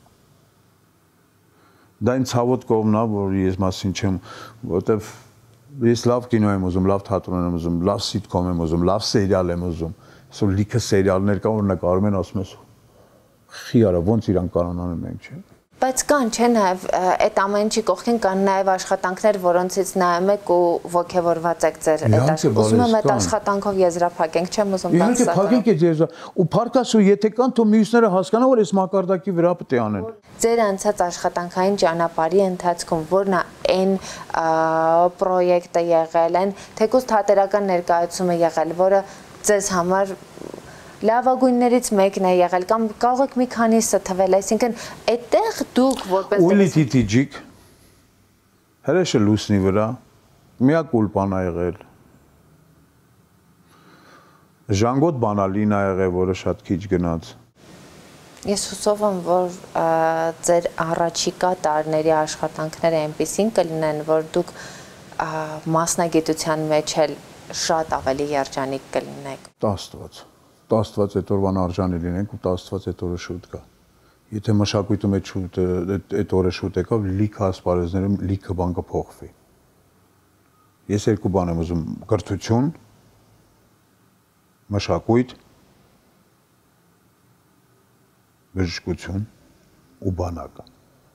Դա ինձ ցավոտ կողմն է, որ ես մասին չեմ, որտեվ ես լավ կինո եմ ուզում, լավ թատրոն եմ ուզում, լավ սիթկոմ եմ ուզում, լավ սերիալ եմ ուզում։ Այսօր լիքը սերիալներ կան, որ նկարում են, ասում ես՝ «Խի արա, ոնց իրան կարան անել մենք, չէ»։ Բայց կան, չէ, նաև այդ ամեն ինչի կողքին կան նաև աշխատանքներ, որոնցից նայում եք ու ոգևորված եք ձեր ուզում եմ այդ աշխատանքով եզրափակենք, չեմ ուզում Իհարկե, փակենք այդ ու փարկասու եթե կան, թող մյուսները հասկանան, որ այս մակարդակի վրա պետք է անեն։ Ձեր անցած աշխատանքային ճանապարհի ընթացքում որն է այն պրոյեկտը եղել են, թեկուզ թատերական ներկայացումը եղել, որը ձեզ համար լավագույններից մեկն է եղել կամ կարող եք մի քանիսը թվել, այսինքն այդտեղ դուք որպես Ուլիթի տիջիկ հրեշը լուսնի վրա միակ ուլպան ա եղել ժանգոտ բանալին ա եղել, որը շատ քիչ գնաց Ես հուսով եմ, որ ձեր առաջիկա տարիների աշխատանքները այնպիսին կլինեն, որ դուք մասնագիտության մեջ էլ շատ ավելի երջանիկ կլինեք։ Տաստված այդ օրվան արժանի լինենք ու տաստված այդ օրը շուտ կա։ Եթե մշակույթում այդ օրը շուտ եկավ, լիքը ասպարեզներում լիքը բան կփոխվի։ Ես երկու բան եմ ուզում՝ կրթություն, մշակույթ, բժշկություն ու բանակը։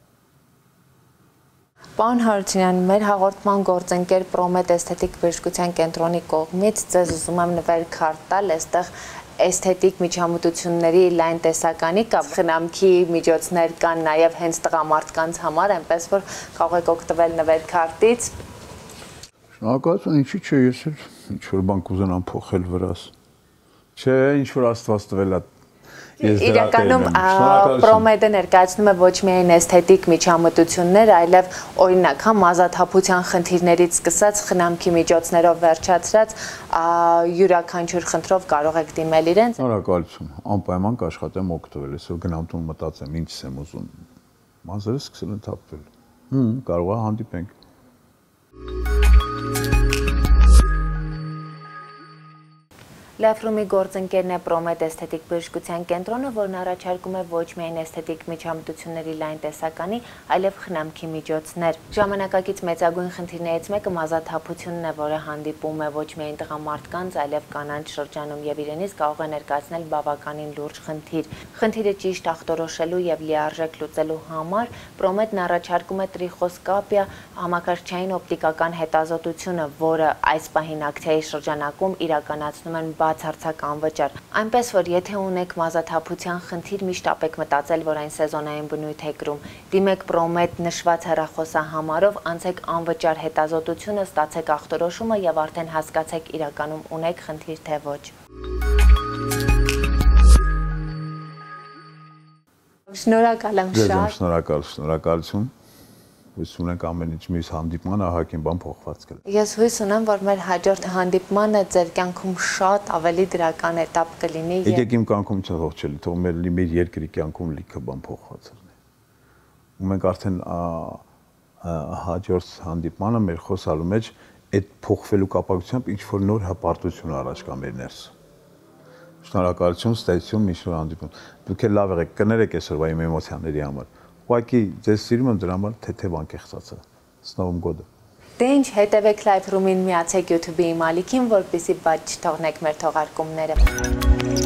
Պարոն Հարությունյան, մեր հաղորդման գործընկեր Պրոմետ էսթետիկ բժշկության կենտրոնի կողմից ձեզ ուզում եմ նվեր քարտ տալ, այստեղ էսթետիկ միջամտությունների լայն տեսականի կամ խնամքի միջոցներ կան նաև հենց տղամարդկանց համար, այնպես որ կարող եք օգտվել նվեր քարտից։ Շնորհակալություն, ինչի՞ չէ, ես էլ ինչ-որ բան կուզենամ փոխել վրաս։ Չէ, ինչ-որ Աստված տվել է Իրականում Պրոմեդը ներկայացնում է ոչ միայն էսթետիկ միջամտություններ, այլև օրինակ ազատափության խնդիրներից սկսած խնամքի միջոցներով վերջացրած յուրաքանչյուր խնդրով կարող եք դիմել իրենց։ Շնորհակալություն, անպայման կաշխատեմ օգտվել, այսօր գնամ տուն մտածեմ, ինչ եմ ուզում։ Մազերը սկսել են թափվել։ Կարող է հանդիպենք։ Լայֆրումի գործընկերն է Պրոմետ էսթետիկ բժշկության կենտրոնը, որն առաջարկում է ոչ միայն էսթետիկ միջամտությունների լայն տեսականի, այլև խնամքի միջոցներ։ Ժամանակակից մեծագույն խնդիրներից մեկը ազատափությունն է, որը հանդիպում է ոչ միայն տղամարդկանց, այլև կանանց շրջանում եւ իրենից կարող է ներկայացնել բավականին լուրջ խնդիր։ Խնդիրը ճիշտ ախտորոշելու եւ լիարժեք լուծելու համար Պրոմետն առաջարկում է տրիխոսկոպիա, համակարգչային օպտիկական հետազոտությունը, որը այս պահին ակցիայի շրջանակում իրականացնում են բացարձակ անվճար։ Այնպես որ եթե ունեք մազաթափության խնդիր, միշտ ապեք մտածել, որ այն սեզոնային բնույթ է կրում։ Դիմեք Պրոմետ նշված հեռախոսահամարով, անցեք անվճար հետազոտությունը, ստացեք ախտորոշումը եւ արդեն հասկացեք իրականում ունեք խնդիր թե ոչ։ Շնորհակալ եմ շատ։ Շնորհակալություն։ Հույս ունենք ամեն ինչ մյուս հանդիպման ահագին բան փոխված կլինի։ Ես հույս ունեմ, որ մեր հաջորդ հանդիպմանը ձեր կյանքում շատ ավելի դրական էտապ կլինի։ Եկեք իմ կյանքում չողջելի, թող մեր երկրի կյանքում լիքը բան փոխված լինի։ Ու մենք արդեն հաջորդ հանդիպմանը մեր խոսալու մեջ այդ փոխվելու կապակցությամբ ինչ որ նոր հպարտություն առաջ կա մեր ներս։ Շնորհակալություն, ստեցություն, միշտ հանդիպում։ Դուք էլ լավ եղեք, կներեք այսօրվա իմ էմոցիաների համար։ Ուղղակի ձեզ սիրում եմ դրա համար թեթև անկեղծացա։ Սնովում գոդը։ Դե ինչ, հետևեք Լայֆրումին, միացեք YouTube-ի իմ ալիքին, որպեսզի բաց չթողնեք մեր թողարկումները։